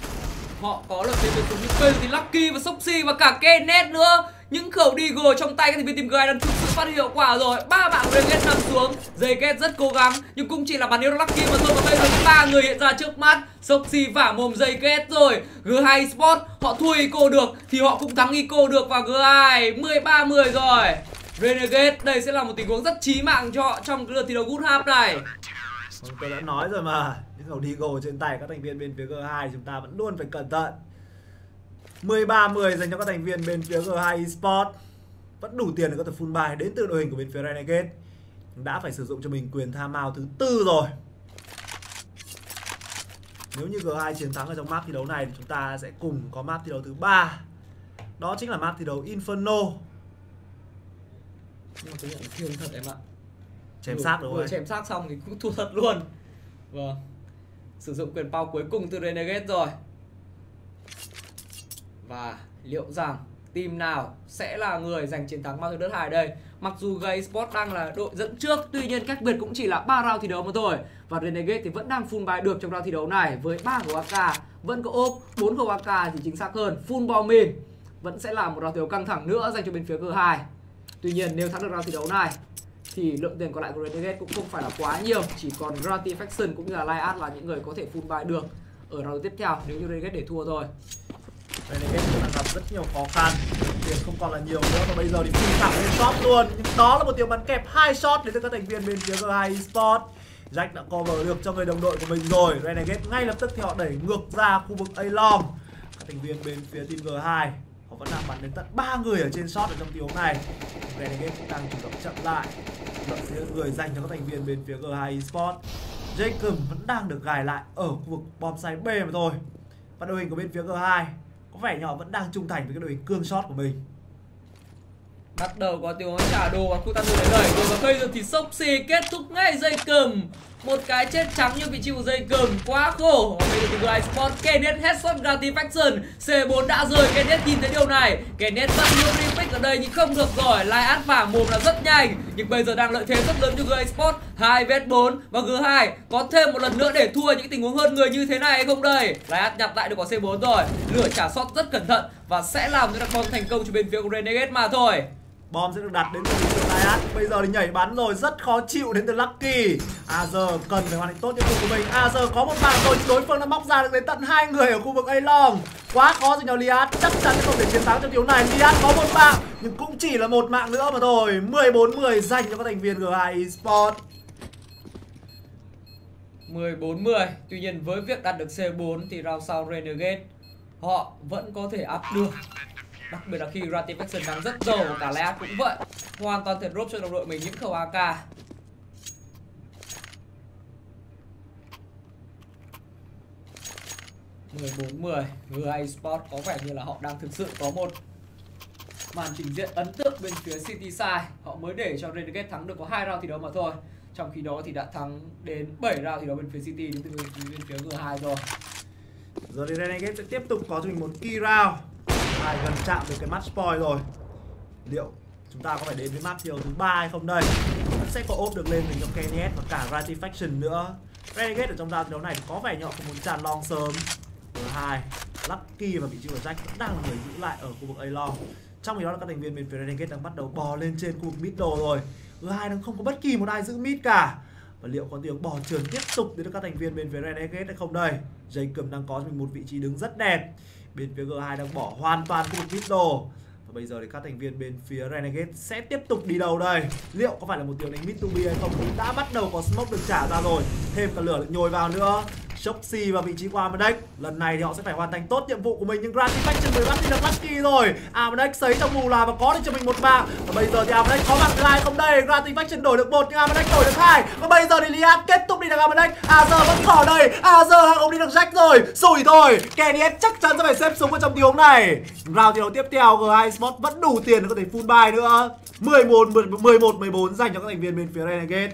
họ có lợi thế về súng, nhưng bây giờ thì Lucky và Soxy và cả Kenneth nữa. Những khẩu Deagle trong tay các thành viên team G2 đang thực sự phát huy hiệu quả rồi. 3 bạn của Renegade nằm xuống. JKS rất cố gắng nhưng cũng chỉ là bắn yếu Lucky mà thôi. Và bây giờ những 3 người hiện ra trước mắt. Soxy vả mồm JKS rồi. G2 Esports họ thua Eco được thì họ cũng thắng Eco được. Và G2 13-10 rồi. Renegade đây sẽ là một tình huống rất chí mạng cho họ trong cái lượt thi đấu Good Half này. Tôi đã nói rồi mà, những khẩu Deagle trên tay các thành viên bên phía G2 chúng ta vẫn luôn phải cẩn thận. 13-10 dành cho các thành viên bên phía G2 Esports. Vẫn đủ tiền để có thể full buy đến từ đội hình của bên phía Renegade. Đã phải sử dụng cho mình quyền timeout thứ 4 rồi. Nếu như G2 chiến thắng ở trong map thi đấu này thì chúng ta sẽ cùng có map thi đấu thứ 3. Đó chính là map thi đấu Inferno. Nhưng mà tôi nhận thương thật em ạ. Chém xác đúng không? Vừa chém xác xong thì cũng thua thật luôn. Vâng. Sử dụng quyền power cuối cùng từ Renegade rồi. Và liệu rằng team nào sẽ là người giành chiến thắng Masters Đất 2 đây? Mặc dù G2 Esports đang là đội dẫn trước, tuy nhiên cách biệt cũng chỉ là 3 round thi đấu mà thôi. Và Renegade thì vẫn đang full buy được trong round thi đấu này với 3 của AK, vẫn có ốp 4 khẩu AK thì chính xác hơn, full bom min. Vẫn sẽ là một round thi đấu căng thẳng nữa dành cho bên phía G2. Tuy nhiên nếu thắng được round thi đấu này thì lượng tiền còn lại của Renegade cũng không phải là quá nhiều, chỉ còn Gratification cũng như là Liat là những người có thể full buy được ở round tiếp theo nếu như Renegade để thua thôi. Renegade cũng đang gặp rất nhiều khó khăn, tiền không còn là nhiều nữa và bây giờ thì phi thẳng lên shot luôn. Nhưng đó là một tiếng bắn kẹp 2 shot đến từ các thành viên bên phía G2 Esports. Jack đã cover được cho người đồng đội của mình rồi. Renegade ngay lập tức thì họ đẩy ngược ra khu vực A long. Các thành viên bên phía team G2 họ vẫn đang bắn đến tận 3 người ở trên shot ở trong tình huống này. Renegade cũng đang chủ động chậm lại, lợi thế người dành cho các thành viên bên phía G2 Esports. Jacob vẫn đang được gài lại ở khu vực bom site B mà thôi. Và đội hình của bên phía G2 có vẻ nhỏ vẫn đang trung thành với cái đội hình cương shot của mình. Bắt đầu có tiếng trả đồ và khu tăng đến đẩy rồi, và bây giờ thì Soxy kết thúc ngay dây cầm. Một cái chết trắng như vị trí của dây cầm quá khổ. Và bây giờ thì G2 Esports Kenneth headshot Gratification, C4 đã rơi. Kenneth nhìn thấy điều này, Kenneth vẫn luôn repick ở đây nhưng không được rồi. Liat phả mồm là rất nhanh, nhưng bây giờ đang lợi thế rất lớn cho G2 Esports. 2vs4 và G2 có thêm một lần nữa để thua những tình huống hơn người như thế này hay không đây. Liat nhặt lại được quả C4 rồi, lửa trả shot rất cẩn thận và sẽ làm cho đặt bom thành công cho bên phía của Renegade mà thôi. Bom sẽ được đặt đến từ Liat. Bây giờ thì nhảy bắn rồi, rất khó chịu đến từ Lucky. Azer cần phải hoàn thành tốt nhiệm vụ của mình. Azer có một mạng rồi, đối phương đã móc ra được đến tận 2 người ở khu vực A long. Quá khó dành cho Liat, chắc chắn không thể chiến thắng trong điều này. Liat có một mạng nhưng cũng chỉ là một mạng nữa mà thôi. 14-10 dành cho các thành viên G2 Esports. 14-10. Tuy nhiên với việc đạt được C4 thì round sau Renegade họ vẫn có thể up được. Đặc biệt là khi Gratification đang rất giàu và cả Liat cũng vậy. Hoàn toàn thể drop cho đồng đội mình những khẩu AK. 14-10. G2 Esports có vẻ như là họ đang thực sự có một màn trình diễn ấn tượng bên phía City Side. Họ mới để cho Renegade thắng được có 2 round thi đấu mà thôi. Trong khi đó thì đã thắng đến 7 round thi đấu bên phía City đến từ bên phía G2 rồi. Giờ thì Renegade sẽ tiếp tục có cho mình một key round. Ai gần chạm được cái match point rồi. Liệu chúng ta có phải đến với match thiều thứ 3 hay không đây? Vẫn sẽ có ốp được lên mình cho Kenneth và cả Gratification nữa. Renegade ở trong round thi đấu này có vẻ như họ không muốn tràn long sớm. Thứ 2, Lucky và vị trí của Jack vẫn đang là người giữ lại ở khu vực A long. Trong khi đó là các thành viên bên phía Renegade đang bắt đầu bò lên trên khu vực middle rồi. G2 đang không có bất kỳ một ai giữ mid cả. Và liệu có tiếng bò trườn tiếp tục đến các thành viên bên phía Renegade hay không đây? Jacob đang có cho mình một vị trí đứng rất đẹp. Bên phía G2 đang bỏ hoàn toàn khu vực middle. Và bây giờ thì các thành viên bên phía Renegade sẽ tiếp tục đi đâu đây? Liệu có phải là một tiếng đánh mid to B hay không? Cũng đã bắt đầu có smoke được trả ra rồi. Thêm cả lửa được nhồi vào nữa. Shoxy vào vị trí của Amadex. Lần này thì họ sẽ phải hoàn thành tốt nhiệm vụ của mình. Nhưng Gratification mới bắt đi được Lucky rồi. Amadex sấy trong mù là và có được cho mình một mạng. Và bây giờ thì Amadex có mạng thứ 2 không đây? Gratification đổi được 1 nhưng Amadex đổi được 2. Và bây giờ thì Liat kết thúc đi được Amadex. Azer vẫn khỏi đây. Azer không đi được Jack rồi. Xủi thôi. Kenneth chắc chắn sẽ phải xếp súng ở trong tình huống này. Round thi đấu tiếp theo G2 Esports vẫn đủ tiền để có thể full buy nữa. 11-14 dành cho các thành viên bên phía Renegade.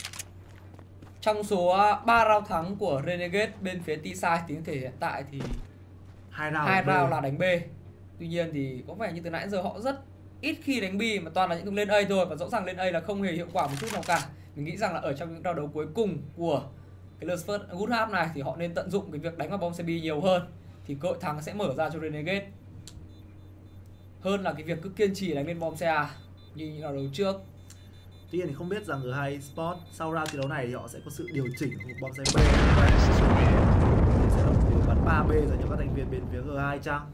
Trong số 3 round thắng của Renegade bên phía T-Side tính thể hiện tại thì 2 round là đánh B. Tuy nhiên thì có vẻ như từ nãy đến giờ họ rất ít khi đánh B mà toàn là những lên A thôi. Và rõ ràng lên A là không hề hiệu quả một chút nào cả. Mình nghĩ rằng là ở trong những round đấu cuối cùng của cái lượt first good half này thì họ nên tận dụng cái việc đánh vào bom CB nhiều hơn. Thì cơ hội thắng sẽ mở ra cho Renegade hơn là cái việc cứ kiên trì đánh lên bom CA như những round đấu trước. Tuy nhiên thì không biết rằng G2 Esports sau round thi đấu này thì họ sẽ có sự điều chỉnh của bom xe B. Sẽ là một điều bắn 3B dành cho các thành viên bên phía G2 chăng?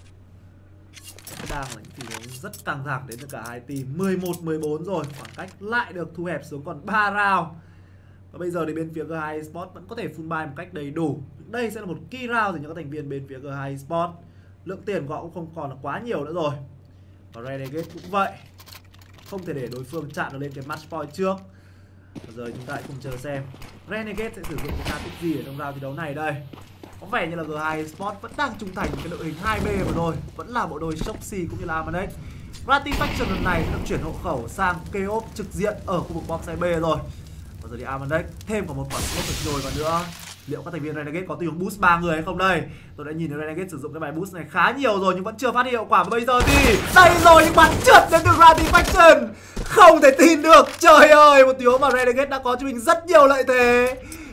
Đang là những tình huống rất căng thẳng đến từ cả hai team. 11-14 rồi, khoảng cách lại được thu hẹp xuống còn 3 round. Và bây giờ thì bên phía G2 Esports vẫn có thể full buy một cách đầy đủ. Đây sẽ là một key round dành cho các thành viên bên phía G2 Esports. Lượng tiền của họ cũng không còn là quá nhiều nữa rồi. Và Renegade cũng vậy, không thể để đối phương chạm được lên cái match point trước. Bây giờ chúng ta hãy cùng chờ xem Renegade sẽ sử dụng cái tactic gì ở trong round thi đấu này đây. Có vẻ như là G2 Esports vẫn đang trung thành với cái đội hình 2B mà thôi. Vẫn là bộ đôi Shoxy cũng như là Amadex. Gratification lần này đã chuyển hộ khẩu sang K-op trực diện ở khu vực bom site B rồi. Và giờ thì Amadex thêm có một quả smoke được nhồi vào nữa. Liệu các thành viên Renegade có tình huống boost 3 người hay không đây? Tôi đã nhìn thấy Renegade sử dụng cái bài boost này khá nhiều rồi nhưng vẫn chưa phát hiệu quả. Và bây giờ thì đây rồi, những bắn trượt đến từ Gratification. Không thể tin được. Trời ơi, một tiếng mà Renegade đã có cho mình rất nhiều lợi thế.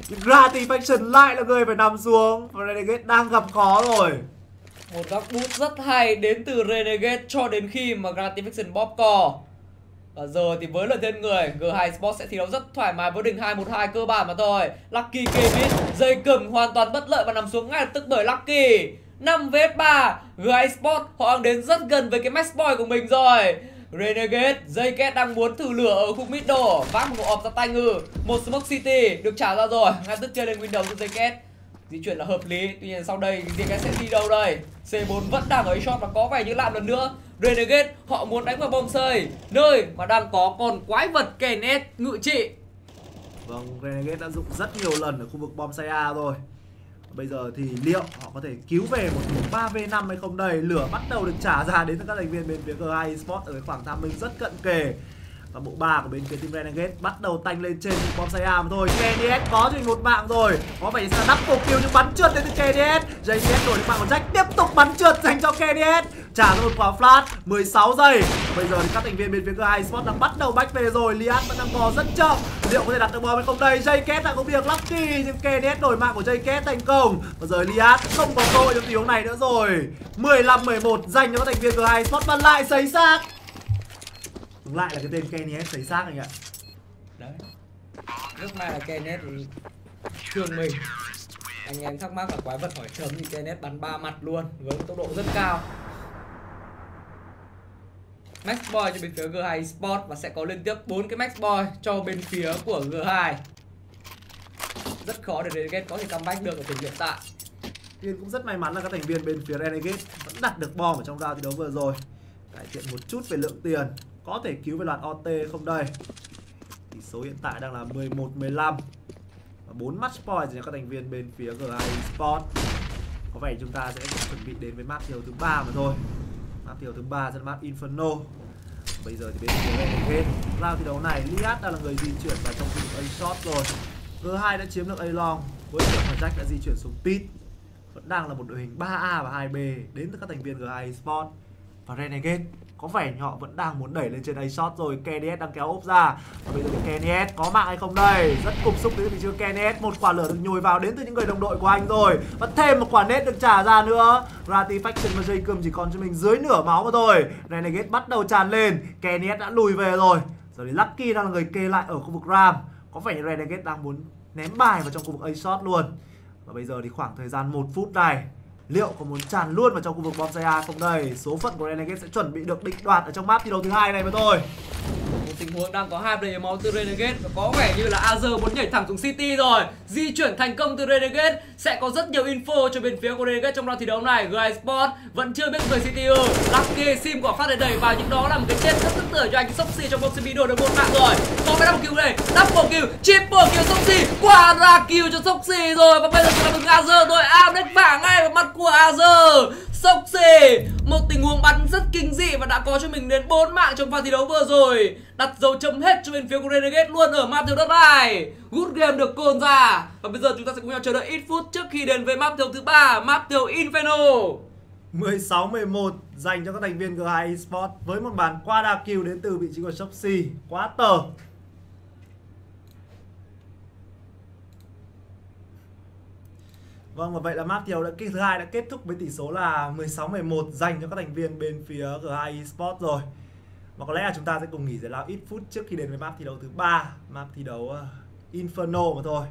Nhưng Gratification lại là người phải nằm xuống. Và Renegade đang gặp khó rồi. Một góc bút rất hay đến từ Renegade cho đến khi mà Gratification bóp cò. Và giờ thì với lợi thiên người, G2 Sports sẽ thi đấu rất thoải mái với đỉnh 2-1-2 cơ bản mà thôi. Lucky Kevin dây cầm hoàn toàn bất lợi và nằm xuống ngay lập tức bởi Lucky. 5 vs 3, G2 Sports họ đang đến rất gần với cái match point của mình rồi. Renegade, dây két đang muốn thử lửa ở khu middle, vác một ọp ra tay ngư. Một Smoke City được trả ra rồi, ngay tức chơi lên window cho dây két. Di chuyển là hợp lý, tuy nhiên sau đây dây két sẽ đi đâu đây? C4 vẫn đang ở shot và có vẻ như làm lần nữa. Renegade họ muốn đánh vào bom xây, nơi mà đang có con quái vật Kenneth ngự trị. Vâng, Renegade đã dụng rất nhiều lần ở khu vực bom xây A rồi. Bây giờ thì liệu họ có thể cứu về một cuộc 3v5 hay không đây? Lửa bắt đầu được trả ra đến từ các thành viên bên phía G2 Esports ở cái khoảng tham minh rất cận kề. Và bộ 3 của bên phía team Renegade bắt đầu tanh lên trên bom xây A mà thôi. KDS có cho mình một mạng rồi. Có vẻ sẽ là double kill nhưng bắn trượt đến từ KDS. JDS đổi được mạng của Jack, tiếp tục bắn trượt dành cho KDS. Trả ra một quả flash 16 giây. Bây giờ thì các thành viên bên phía G2 Esports đang bắt đầu back về rồi. Liat vẫn đang bò rất chậm. Liệu có thể đặt được bom hay không đây? JKS đang có việc Lucky nhưng KDS đổi mạng của JKS thành công. Và giờ Liat không có cơ hội trong tình huống này nữa rồi. 15-11 dành cho các thành viên G2 Esports và lại sấy xác. Lại là cái tên Kenneth sấy xác anh ạ. Đấy. Lúc này là Kenneth thì thương mình. Anh em thắc mắc là quái vật hỏi chấm thì Kenneth bắn 3 mặt luôn với tốc độ rất cao. Max boy cho bên phía G2 Esports và sẽ có liên tiếp 4 cái max boy cho bên phía của G2. Rất khó để Renegade có thể comeback được ở thời điểm hiện tại. Tiên cũng rất may mắn là các thành viên bên phía Renegade vẫn đặt được bom ở trong round thi đấu vừa rồi. Cải thiện một chút về lượng tiền. Có thể cứu về loạt OT không đây? Tỷ số hiện tại đang là 11-15. Và 4 match point cho các thành viên bên phía G2 Esports. Có vẻ chúng ta sẽ chuẩn bị đến với map thi đấu thứ 3 mà thôi. Map thi đấu thứ 3 sẽ là map Inferno. Bây giờ thì bên phía Renegade, round thi đấu này Liat đang là người di chuyển vào trong khu vực A short rồi. G2 đã chiếm được A long với việc mà Jack đã di chuyển xuống pit. Vẫn đang là một đội hình 3A và 2B đến từ các thành viên G2 Esports. Và Renegade có vẻ họ vẫn đang muốn đẩy lên trên A shot rồi. KDS đang kéo ốp ra. Và bây giờ thì KDS có mạng hay không đây? Rất cục xúc đến từ phía KDS. Một quả lửa được nhồi vào đến từ những người đồng đội của anh rồi. Và thêm một quả nét được trả ra nữa. Gratification và Jacob chỉ còn cho mình dưới nửa máu mà thôi. Renegade bắt đầu tràn lên. KDS đã lùi về rồi. Giờ thì Lucky đang là người kê lại ở khu vực Ram. Có vẻ như Renegade đang muốn ném bài vào trong khu vực A shot luôn. Và bây giờ thì khoảng thời gian 1 phút này, liệu có muốn tràn luôn vào trong khu vực bom xây A không đây? Số phận của Renegade sẽ chuẩn bị được định đoạt ở trong map thi đấu thứ 2 này mà thôi. Một tình huống đang có 2 player máu từ Renegade và có vẻ như là Azer muốn nhảy thẳng xuống City rồi. Di chuyển thành công từ Renegade sẽ có rất nhiều info cho bên phía của Renegade trong round thi đấu này. G2 Esports vẫn chưa biết người City. Lucky sim quả phát để đẩy vào nhưng đó là một cái chết rất tức tưởi cho anh Soxy trong box video được một mạng rồi. Có cái double kill này, double kill, triple kill Soxy, quả ra kill cho Soxy rồi và bây giờ chỉ là một Azer thôi. Deck vả ngay vào mặt của Azer. Soxy, một tình huống bắn rất kinh dị và đã có cho mình đến 4 mạng trong pha thi đấu vừa rồi. Đặt dấu chấm hết cho bên phía của Renegade luôn ở map thi đấu này. Good game được call ra. Và bây giờ chúng ta sẽ cùng nhau chờ đợi ít phút trước khi đến với map thi đấu thứ 3, map thi đấu Inferno. 16-11 dành cho các thành viên G2 Esports với một bàn quadra kill đến từ vị trí của Soxy. Quá tờ. Vâng, và vậy là map thi đấu thứ 2 đã kết thúc với tỷ số là 16-11 dành cho các thành viên bên phía G2 Esports rồi. Và có lẽ là chúng ta sẽ cùng nghỉ giải lao ít phút trước khi đến với map thi đấu thứ 3, map thi đấu Inferno mà thôi.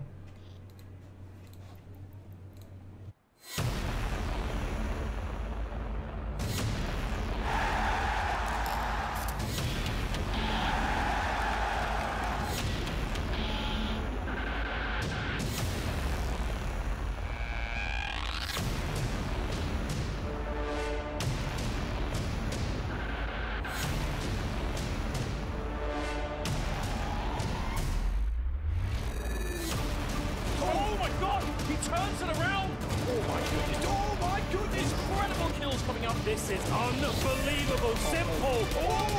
Turns it around. Oh my goodness. Oh my goodness. Incredible kills coming up. This is unbelievable. Simple. Oh.